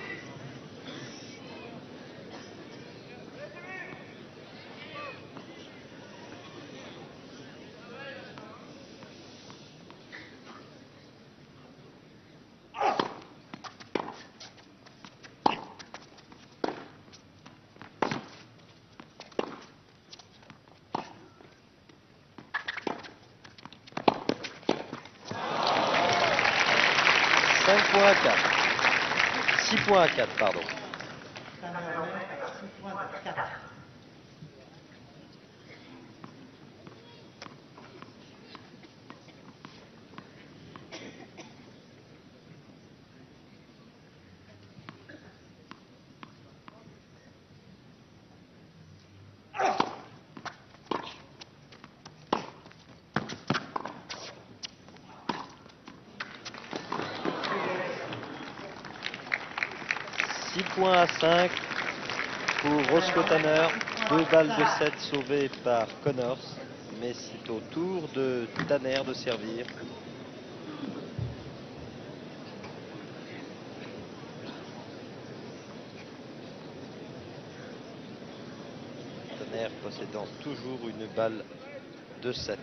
Points à 4. 6 points à 4, pardon. 6 points à 4. Points à 5 pour Roscoe Tanner. 2 balles de 7 sauvées par Connors. Mais c'est au tour de Tanner de servir. Tanner possédant toujours une balle de 7.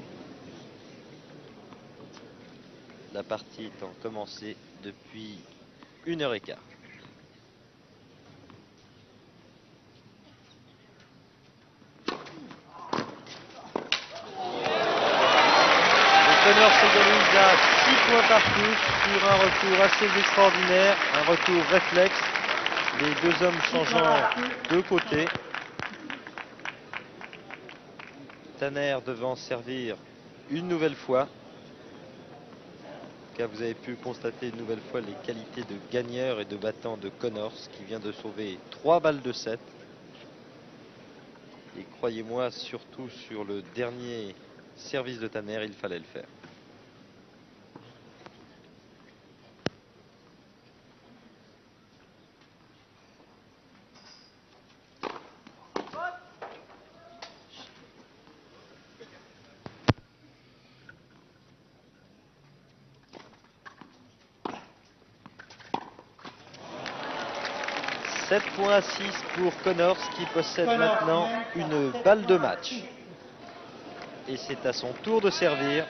La partie étant commencée depuis 1h15. Connors s'égalise à 6 points partout sur un retour assez extraordinaire, un retour réflexe. Les deux hommes changeant de côté. Tanner devant servir une nouvelle fois. Car vous avez pu constater une nouvelle fois les qualités de gagneur et de battant de Connors qui vient de sauver 3 balles de 7. Et croyez-moi, surtout sur le dernier service de Tanner, il fallait le faire. Sept points à 6 pour Connors qui possède maintenant une balle de match. Et c'est à son tour de servir.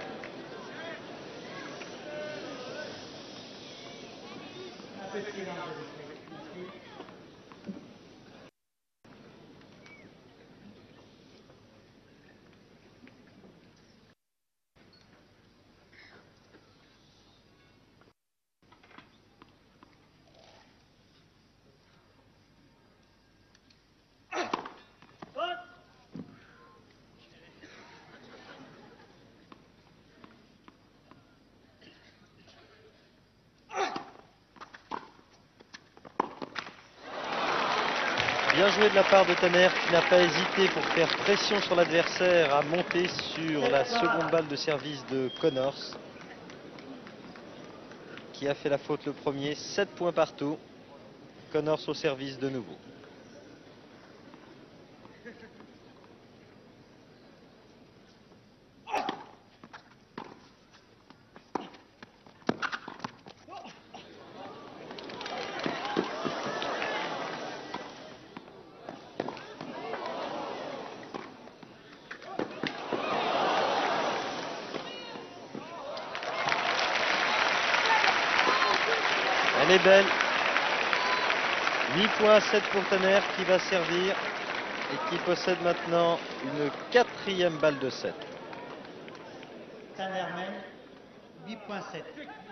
Bien joué de la part de Tanner qui n'a pas hésité pour faire pression sur l'adversaire à monter sur la seconde balle de service de Connors, qui a fait la faute le premier. 7 points partout. Connors au service de nouveau. Elle est belle. 8 points à 7 pour Tanner qui va servir et qui possède maintenant une 4e balle de 7. Tanner mène 8.7.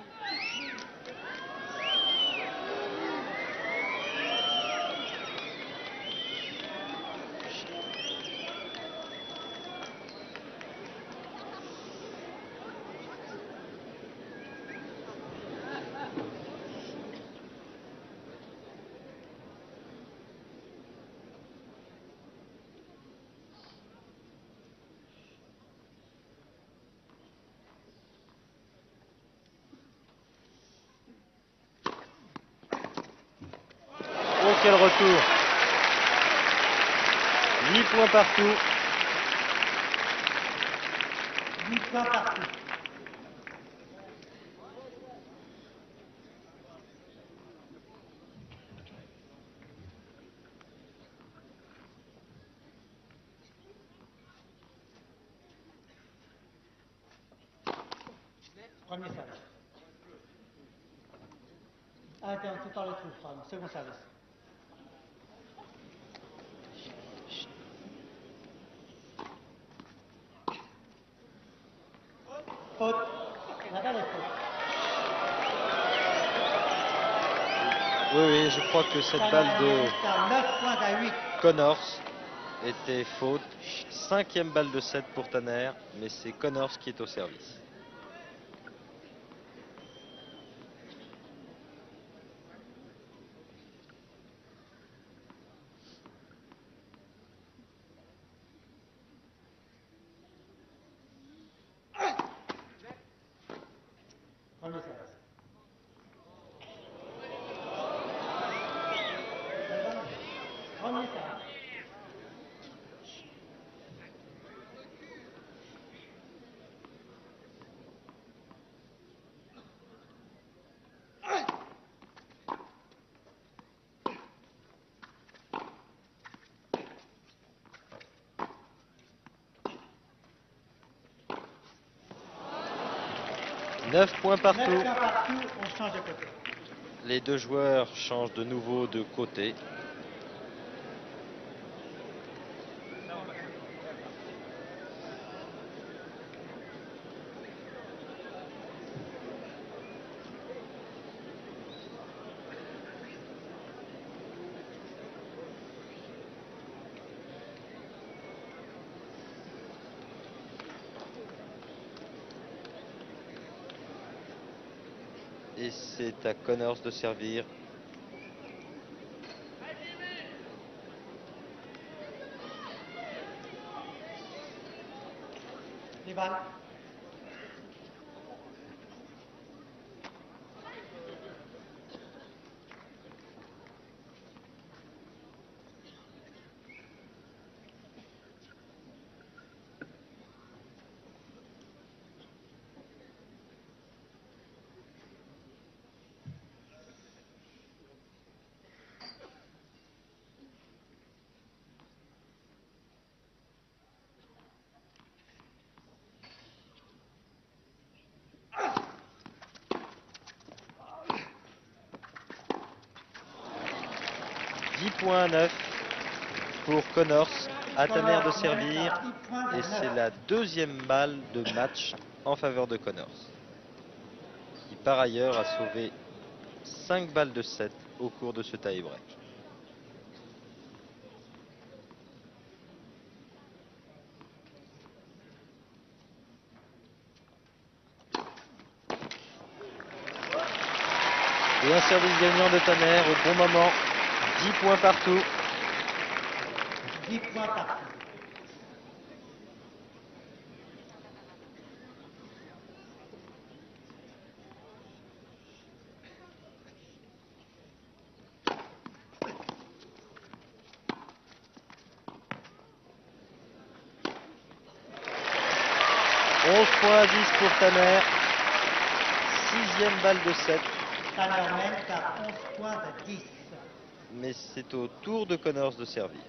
Oh, quel retour! 8 points partout. 8 points partout. Premier service. Arrêtez, on se parle de tout, pardon. Second service. Faute. La balle est faute. Oui, oui, je crois que cette balle de 9 points à 8. Connors était faute. 5e balle de 7 pour Tanner, mais c'est Connors qui est au service. Premier service. Premier service. Neuf points 9 partout. points partout, on change de côté. Les deux joueurs changent de nouveau de côté. Et c'est à Connors de servir. Les balles. Points 9 pour Connors, à Tanner de servir, et c'est la 2e balle de match en faveur de Connors, qui par ailleurs a sauvé 5 balles de 7 au cours de ce tie-break. Et un service gagnant de Tanner au bon moment. 10 points partout. 10 points partout. Points à 10 pour Tanner. Sixième balle de 7. Tanner mène par 11 points à 10. Mais c'est au tour de Connors de servir.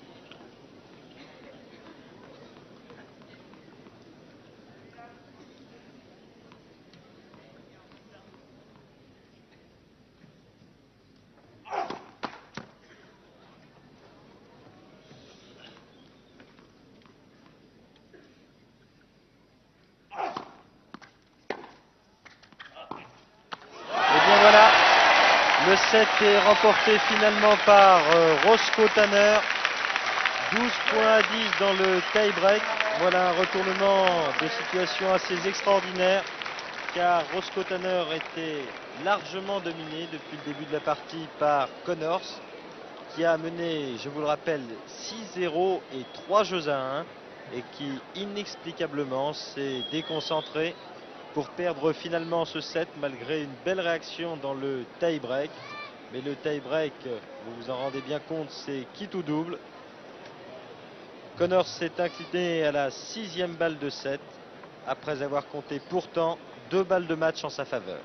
Le set est remporté finalement par Roscoe Tanner. 12 points à 10 dans le tie-break. Voilà un retournement de situation assez extraordinaire, car Roscoe Tanner était largement dominé depuis le début de la partie par Connors, qui a mené, je vous le rappelle, 6-0 et 3 jeux à 1, et qui inexplicablement s'est déconcentré pour perdre finalement ce set malgré une belle réaction dans le tie-break. Mais le tie-break, vous vous en rendez bien compte, c'est quitte ou double. Connors s'est incliné à la 6e balle de 7 après avoir compté pourtant 2 balles de match en sa faveur.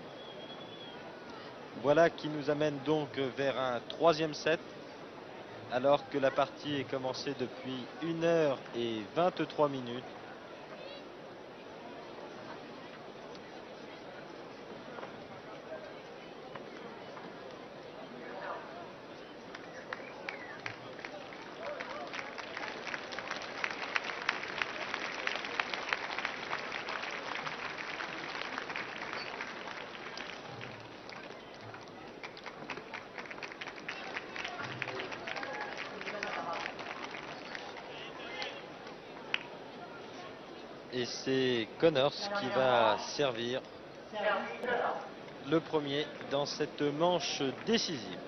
Voilà qui nous amène donc vers un 3e set, alors que la partie est commencée depuis 1 heure et 23 minutes. Et c'est Connors qui va servir le premier dans cette manche décisive.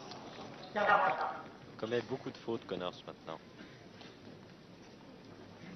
Commet beaucoup de fautes, Connors, maintenant.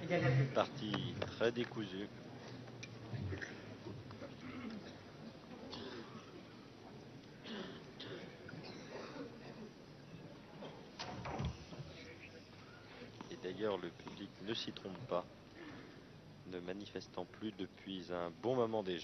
Égalité. Partie très décousue. Et d'ailleurs, le public ne s'y trompe pas, ne manifestant plus depuis un bon moment déjà.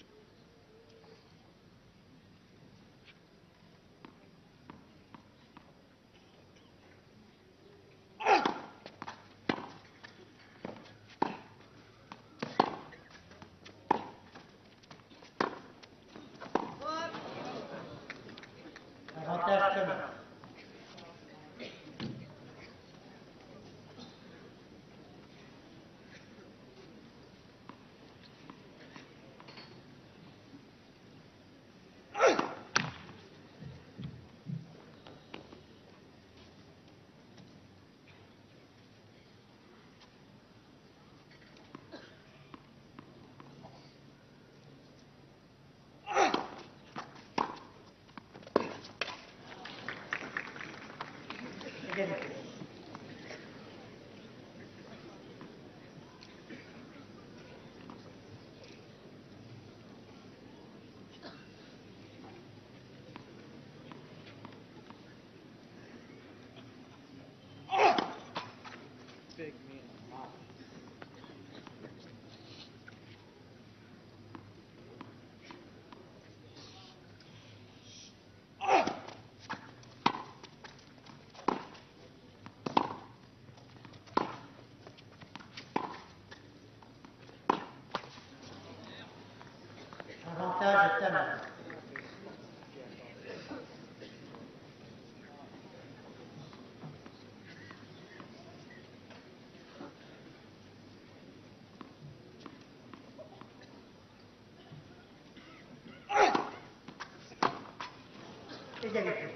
Avantage teneur. Égalité. Big mean mouth. Avantage teneur. Égalité.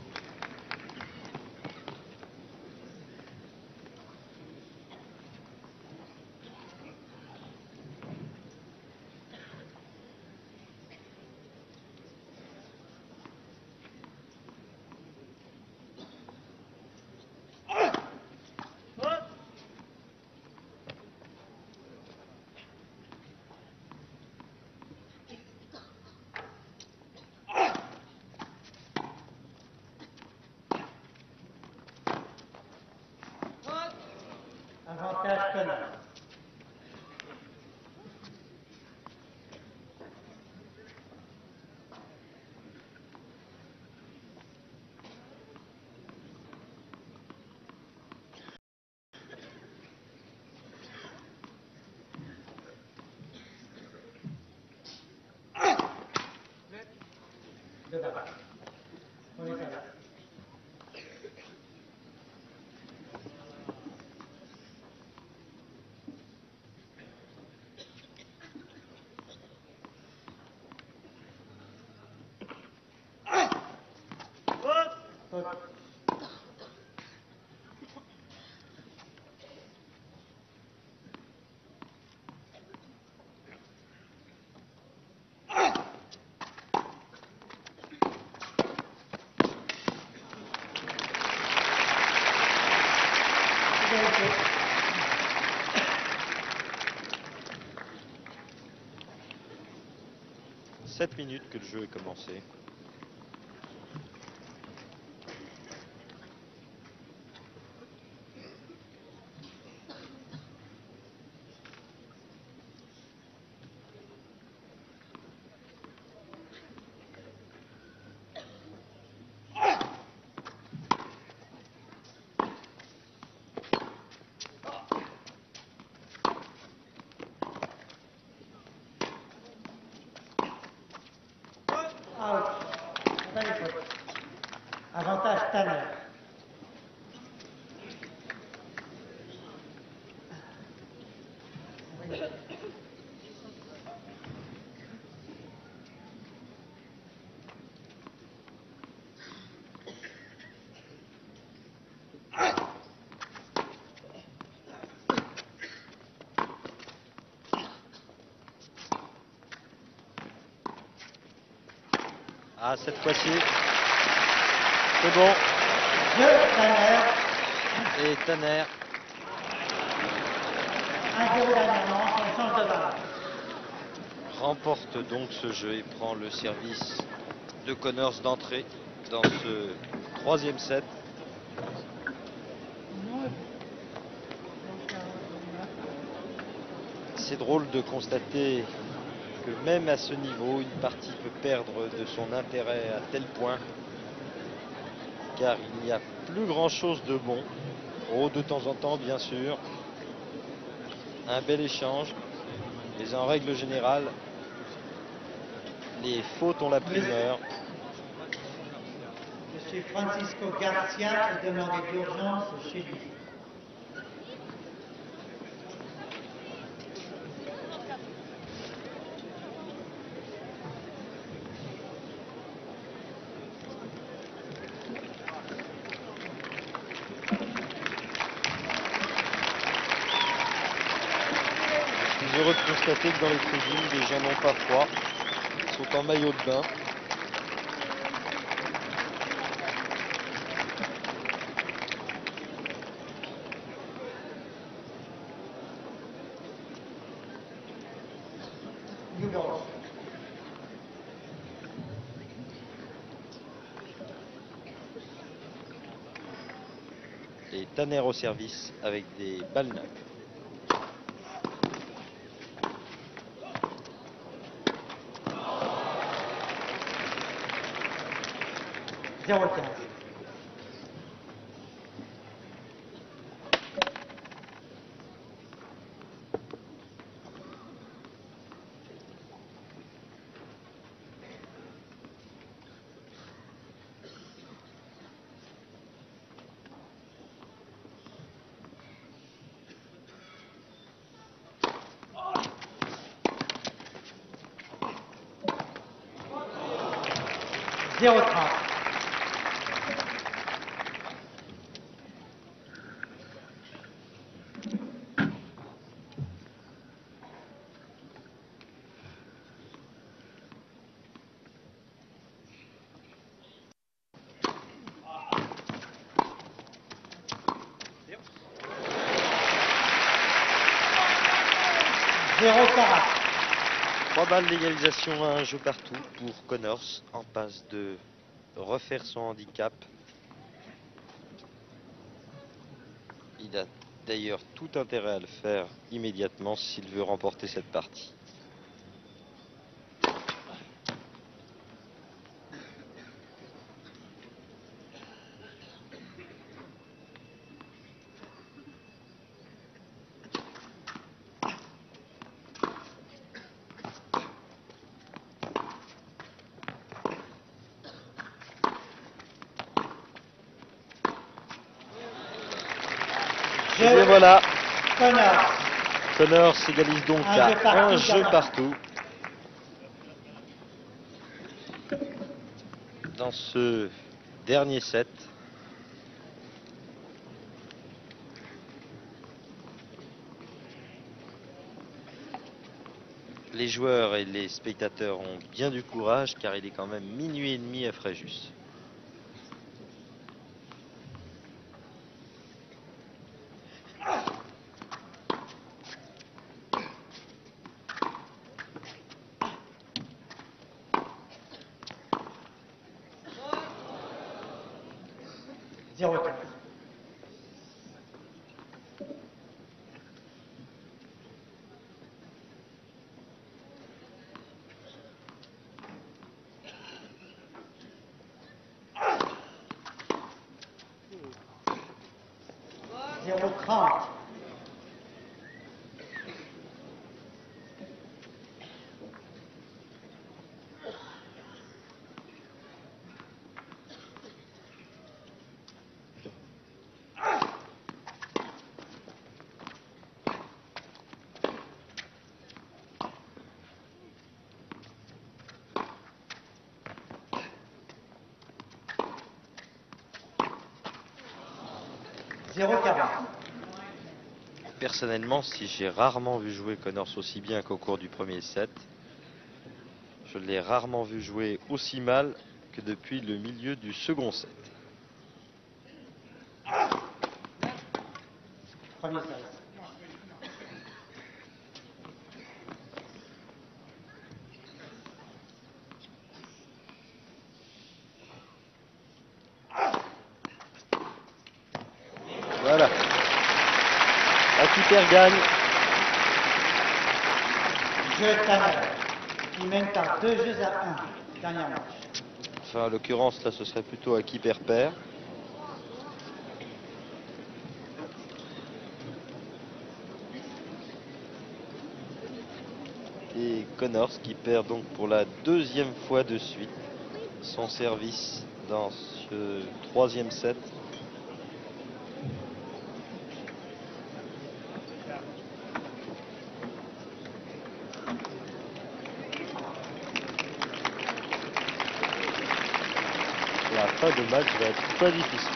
Avantage teneur. De bas. On est là. Faute. Égalité. 7 minutes que le jeu est commencé. Out. Attaque faute. Avantage teneur. Ah, cette fois-ci, c'est bon. Jeu teneur. Et Tanner 1-0 dernièrement, on change de balle. Remporte donc ce jeu et prend le service de Connors d'entrée dans ce troisième set. C'est drôle de constater que même à ce niveau, une partie peut perdre de son intérêt à tel point, car il n'y a plus grand chose de bon. Oh, de temps en temps, bien sûr, un bel échange, mais en règle générale, les fautes ont la primeur. Monsieur Francisco Garcia est demandé d'urgence chez lui. Je suis heureux de constater que dans les tribunes, les gens n'ont pas froid, ils sont en maillot de bain. Et Tanner au service avec des balles neuves. Zéro 15. Zéro 30. Zéro 40. 3 balles d'égalisation à un jeu partout pour Connors, en passe de refaire son handicap. Il a d'ailleurs tout intérêt à le faire immédiatement s'il veut remporter cette partie. Et bien voilà, Connors. Connors s'égalise donc à un jeu partout dans ce dernier set. Les joueurs et les spectateurs ont bien du courage car il est quand même minuit et demi à Fréjus. Zéro 15. Zéro 30. Zéro 40. Personnellement, si j'ai rarement vu jouer Connors aussi bien qu'au cours du premier set, je l'ai rarement vu jouer aussi mal que depuis le milieu du second set. Premier service. qui perd gagne. Jeu Daniel. Il mène par 2 jeux à 1. Dernière manche. Enfin, en l'occurrence, là, ce serait plutôt à qui perd. Et Connors qui perd donc pour la 2e fois de suite son service dans ce 3e set. La fin de match va être pas difficile.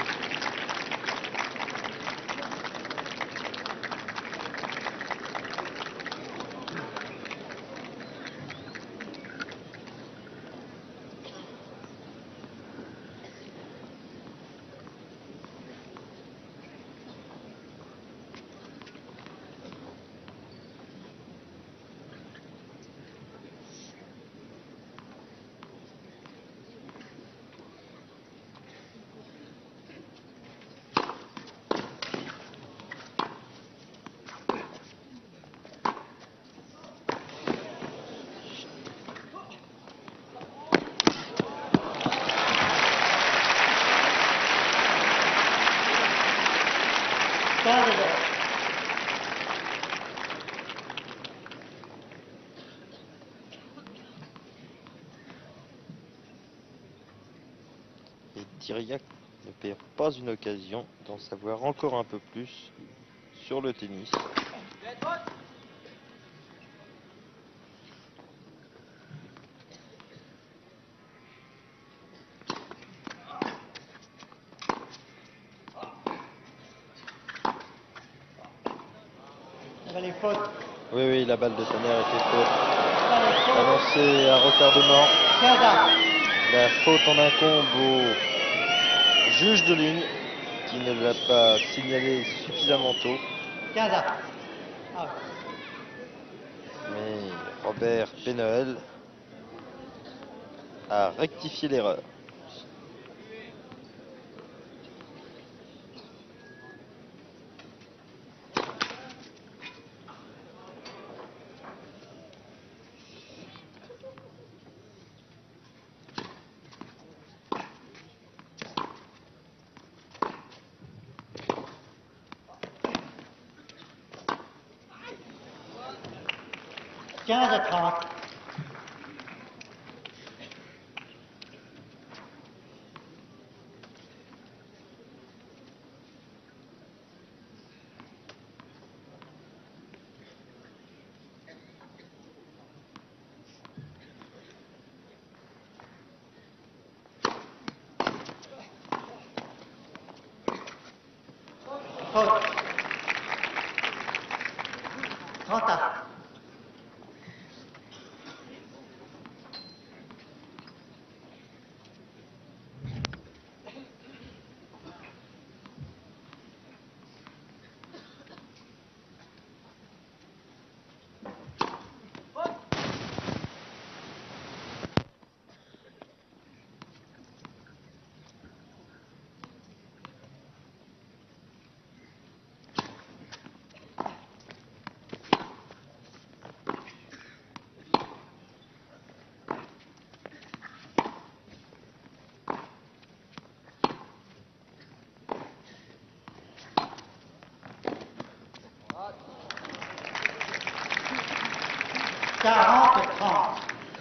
Et Diriac ne perd pas une occasion d'en savoir encore un peu plus sur le tennis. Les fautes. Oui, la balle de Tanner était faute. Annoncé à retardement. 15 à. La faute en incombe au juge de ligne qui ne l'a pas signalé suffisamment tôt. 15 à. Ah. Mais Robert Pénoël a rectifié l'erreur. À 30. Faute. 30 à. Quarante 30.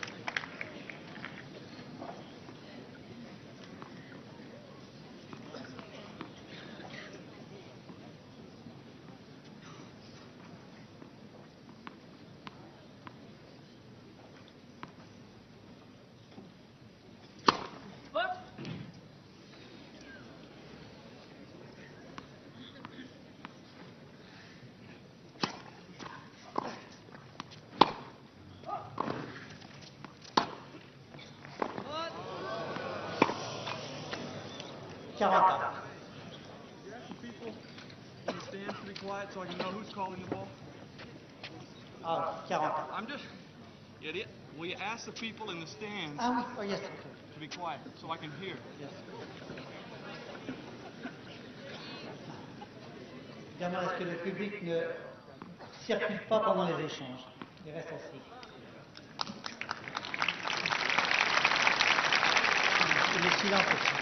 You ask the people in the stands to be quiet so I can know who's calling the ball? Ah, 40. I'm just... Idiot. Will you ask the people in the stands Ah oui, oh yes, okay. to be quiet so I can hear? Yes. demande à ce que le public ne circule pas pendant les échanges. Il reste assis. Et le silence aussi.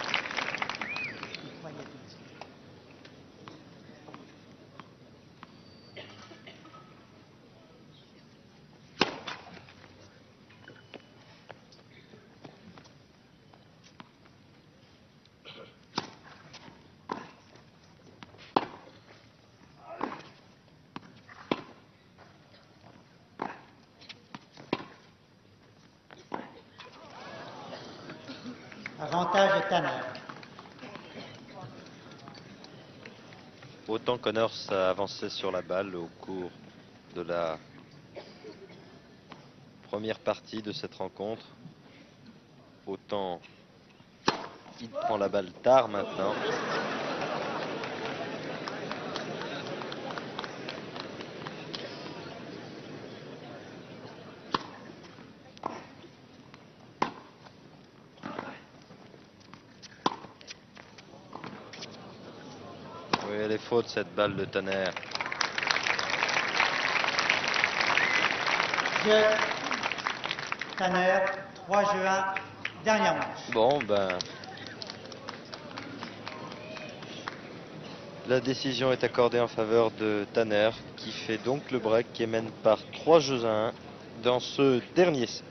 Avantage de Tanner. Autant Connors a avancé sur la balle au cours de la première partie de cette rencontre, autant il prend la balle tard maintenant. Oui, elle est faute cette balle de Tanner. Jeu Tanner, 3 jeux 1, dernière manche. Bon, ben, la décision est accordée en faveur de Tanner, qui fait donc le break et mène par 3 jeux à 1 dans ce dernier set.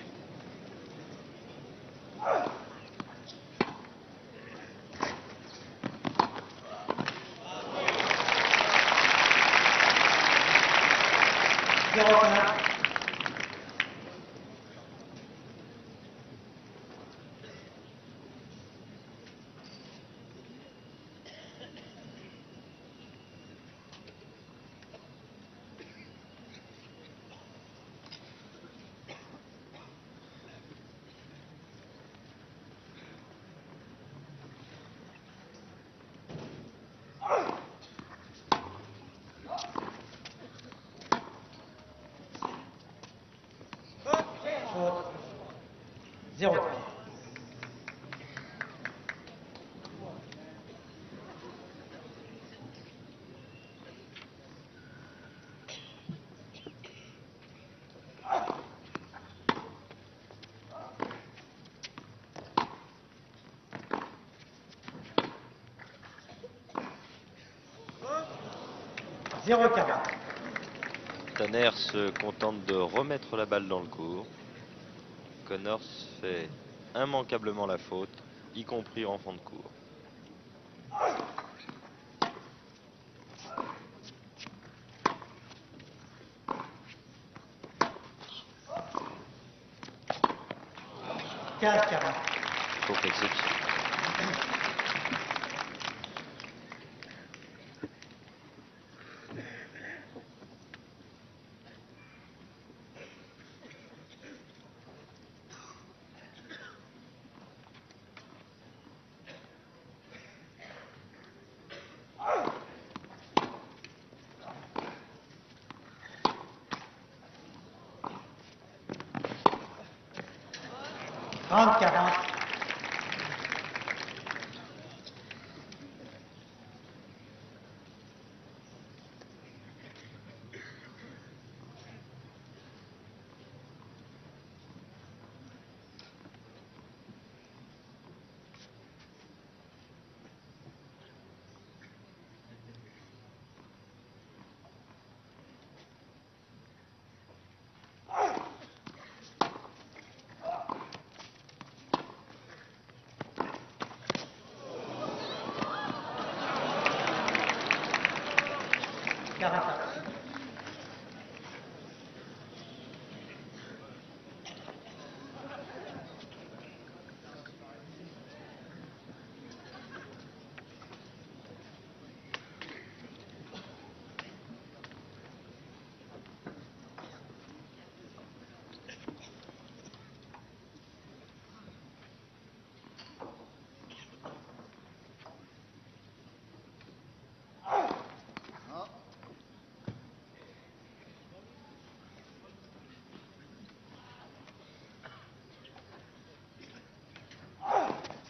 Faute. 0-3. Tanner se contente de remettre la balle dans le court. Connors fait immanquablement la faute, y compris en fond de court. Faute exception.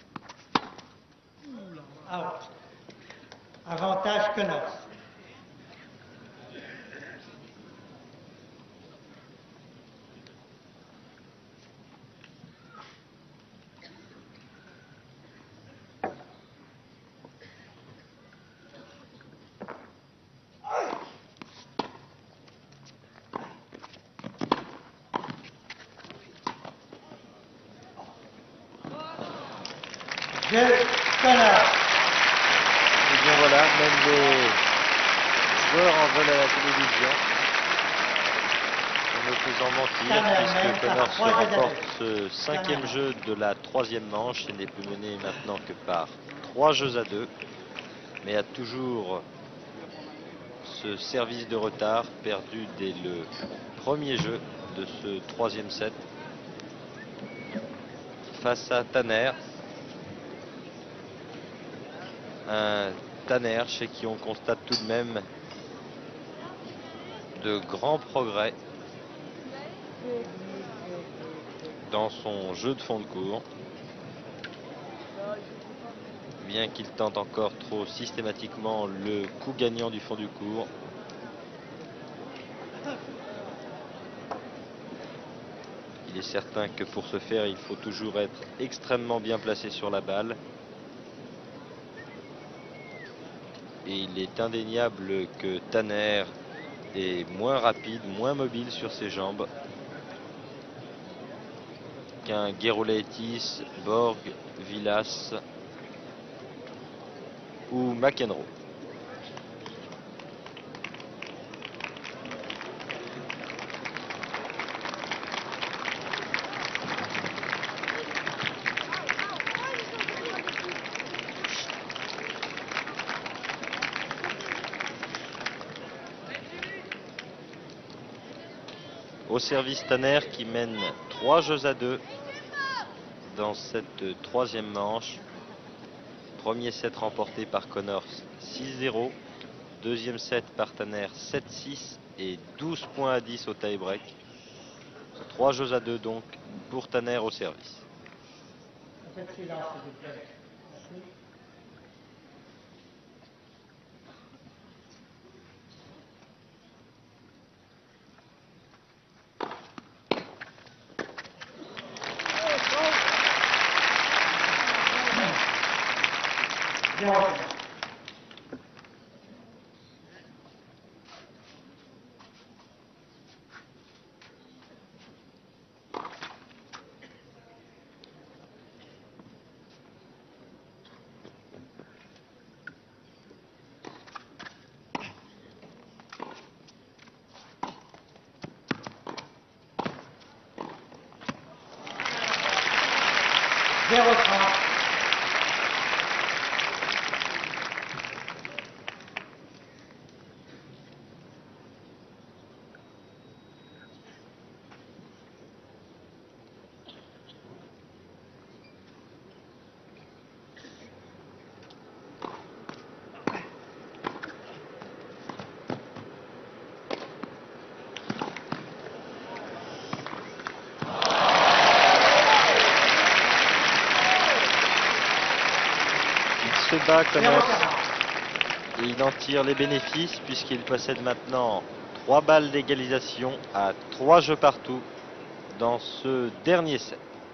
Out. Avantage Connors. Jeu Connor. Et bien voilà, même les joueurs en veulent à la télévision. En me faisant mentir, puisque Connor se remporte ce 5e jeu de la 3e manche et n'est plus mené maintenant que par 3 jeux à 2, mais a toujours ce service de retard perdu dès le premier jeu de ce 3e set face à Tanner. Un Tanner chez qui on constate tout de même de grands progrès dans son jeu de fond de cours, bien qu'il tente encore trop systématiquement le coup gagnant du fond du cours. Il est certain que pour ce faire, il faut toujours être extrêmement bien placé sur la balle. Et il est indéniable que Tanner est moins rapide, moins mobile sur ses jambes qu'un Gerolaitis, Borg, Vilas ou McEnroe. Au service Tanner qui mène 3 jeux à 2 dans cette 3e manche. Premier set remporté par Connor 6-0. Deuxième set par Tanner 7-6 et 12 points à 10 au tie-break. 3 jeux à 2 donc pour Tanner au service. Un peu de silence, s'il vous plaît. Merci. Zéro. Zéro 30. Se bat Connor et il en tire les bénéfices puisqu'il possède maintenant 3 balles d'égalisation à 3 jeux partout dans ce dernier set.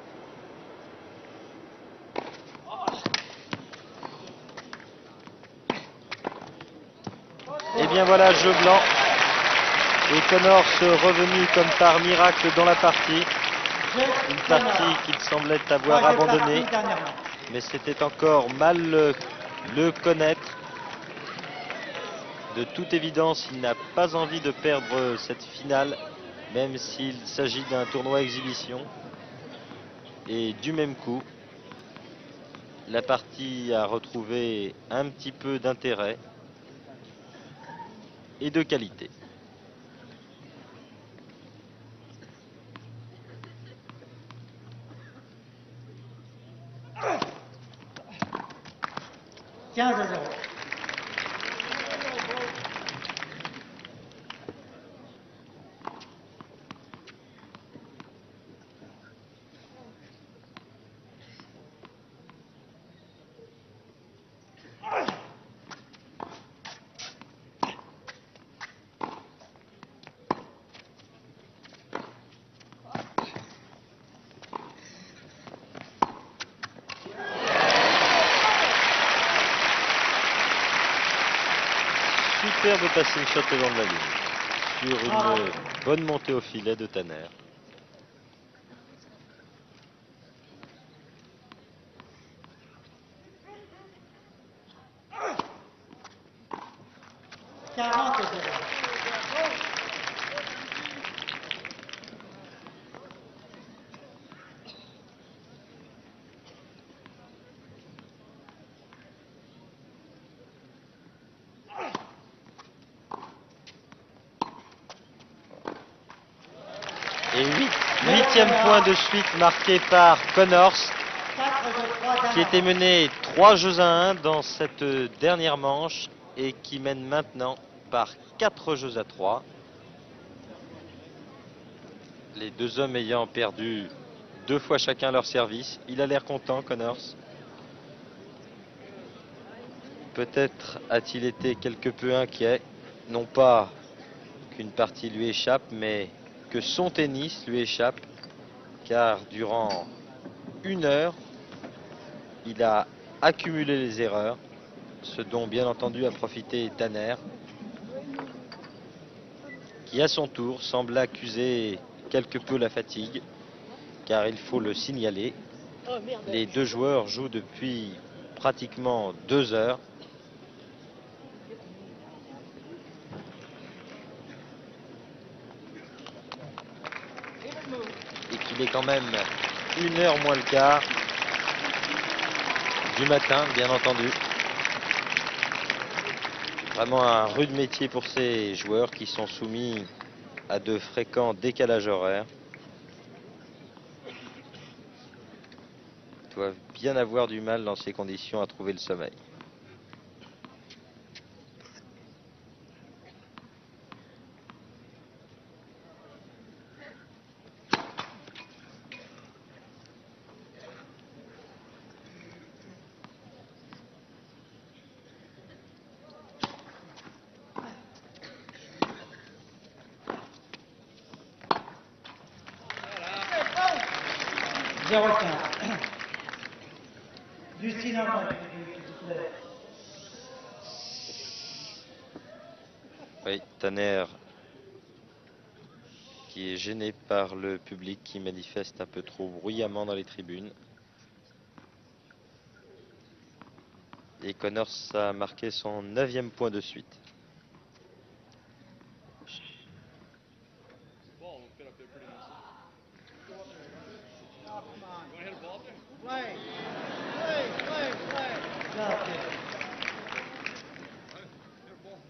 Et bien voilà, jeu blanc et Connor se revenu comme par miracle dans la partie. Une partie qu'il semblait avoir abandonnée, mais c'était encore mal le connaître. De toute évidence, il n'a pas envie de perdre cette finale, même s'il s'agit d'un tournoi exhibition. Et du même coup, la partie a retrouvé un petit peu d'intérêt et de qualité. Tiens, 0. Superbe passing shot le long de la ligne sur une bonne montée au filet de Tanner. 40-0. Et huitième point de suite marqué par Connors, 4-3 qui était mené 3-1 dans cette dernière manche et qui mène maintenant par 4-3. Les deux hommes ayant perdu 2 fois chacun leur service. Il a l'air content, Connors. Peut-être a-t-il été quelque peu inquiet. Non pas qu'une partie lui échappe, mais que son tennis lui échappe. Car durant 1 heure, il a accumulé les erreurs. Ce dont bien entendu a profité Tanner, qui à son tour semble accuser quelque peu la fatigue. Car il faut le signaler, les deux joueurs jouent depuis pratiquement 2 heures. Et qu'il est quand même 1 heure moins le quart du matin, bien entendu. Vraiment un rude métier pour ces joueurs qui sont soumis à de fréquents décalages horaires. Ils doivent bien avoir du mal dans ces conditions à trouver le sommeil. Justine, Oui, Tanner qui est gêné par le public qui manifeste un peu trop bruyamment dans les tribunes. Et Connors a marqué son 9e point de suite. Ball will fit up there pretty nicely. You want to hit a ball up there? Play. Hit a ball.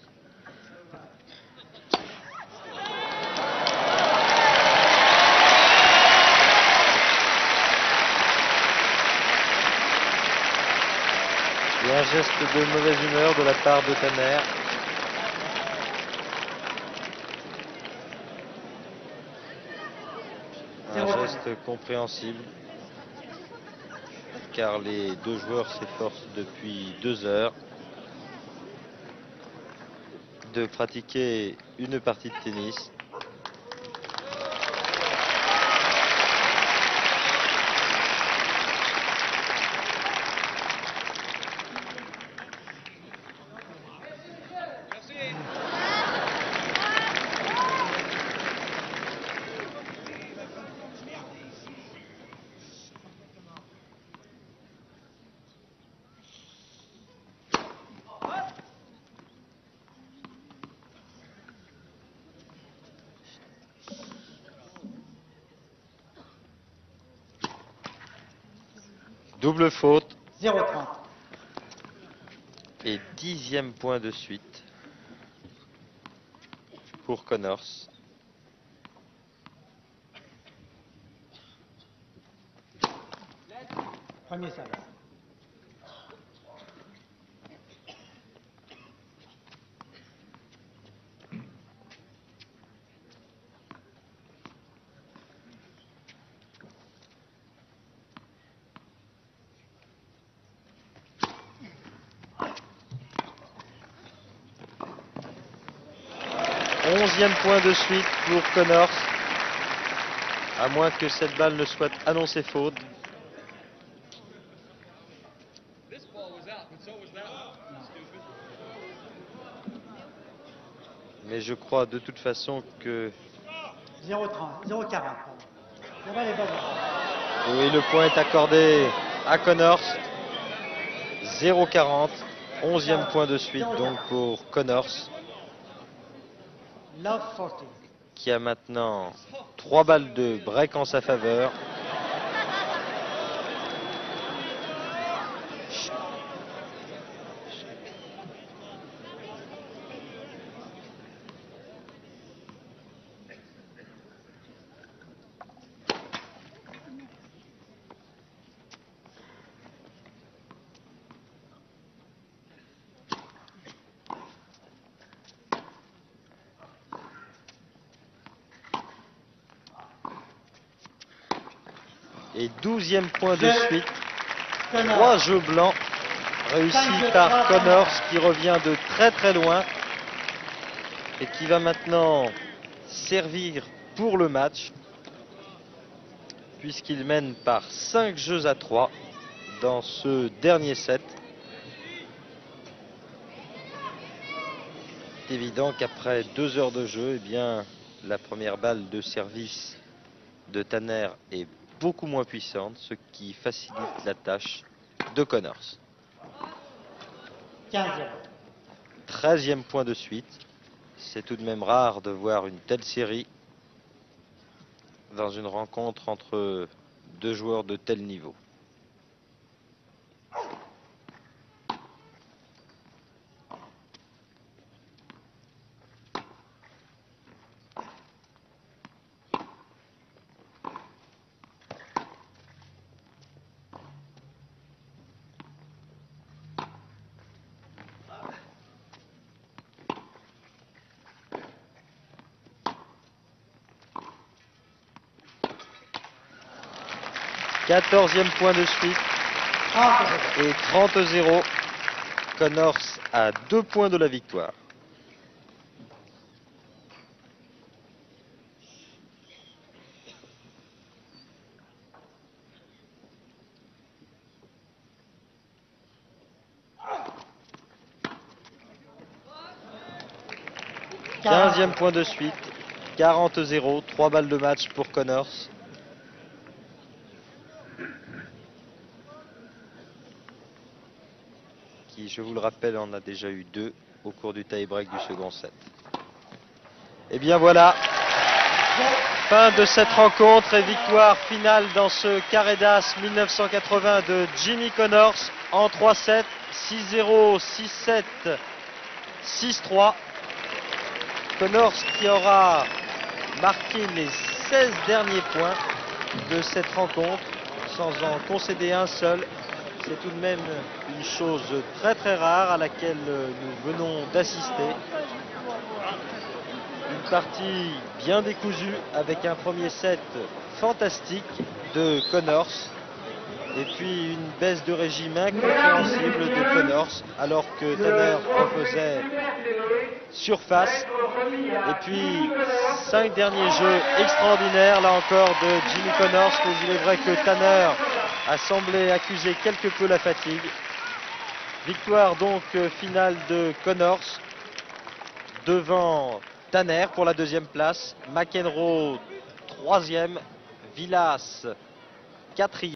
Et un geste de mauvaise humeur de la part de Tanner. Un geste compréhensible. Car les deux joueurs s'efforcent depuis 2 heures de pratiquer une partie de tennis. Double faute. 0-30. Et 10e point de suite pour Connors. Premier service. Onzième point de suite pour Connors. À moins que cette balle ne soit annoncée faute. This ball was out, but so was that one. Stupid. Mais je crois de toute façon que 0-30, 0-40. Ça va les bonnes. oui, le point est accordé à Connors. 0-40. 11e point de suite donc pour Connors. Love 40. qui a maintenant 3 balles de break en sa faveur. Et 12e point de suite. 3 jeux blancs réussis par Connors qui revient de très très loin et qui va maintenant servir pour le match puisqu'il mène par 5 jeux à 3 dans ce dernier set. C'est évident qu'après 2 heures de jeu, eh bien, la première balle de service de Tanner est beaucoup moins puissante, ce qui facilite la tâche de Connors. 15e. 13e point de suite. C'est tout de même rare de voir une telle série dans une rencontre entre deux joueurs de tel niveau. Quatorzième point de suite 30. et 30-0. Connors à 2 points de la victoire. Quinzième point de suite, 40-0, 3 balles de match pour Connors. Qui, je vous le rappelle, en a déjà eu 2 au cours du tie-break du second set. Et bien voilà, fin de cette rencontre et victoire finale dans ce carré d'as 1980 de Jimmy Connors en 3-7, 6-0, 6-7, 6-3. Connors qui aura marqué les 16 derniers points de cette rencontre sans en concéder un seul. C'est tout de même une chose très très rare à laquelle nous venons d'assister. Une partie bien décousue avec un premier set fantastique de Connors et puis une baisse de régime incompréhensible de Connors alors que Tanner refaisait surface. Et puis 5 derniers jeux extraordinaires là encore de Jimmy Connors, mais il est vrai que Tanner a semblé accuser quelque peu la fatigue. Victoire donc finale de Connors devant Tanner pour la 2e place, McEnroe 3e, Vilas 4e.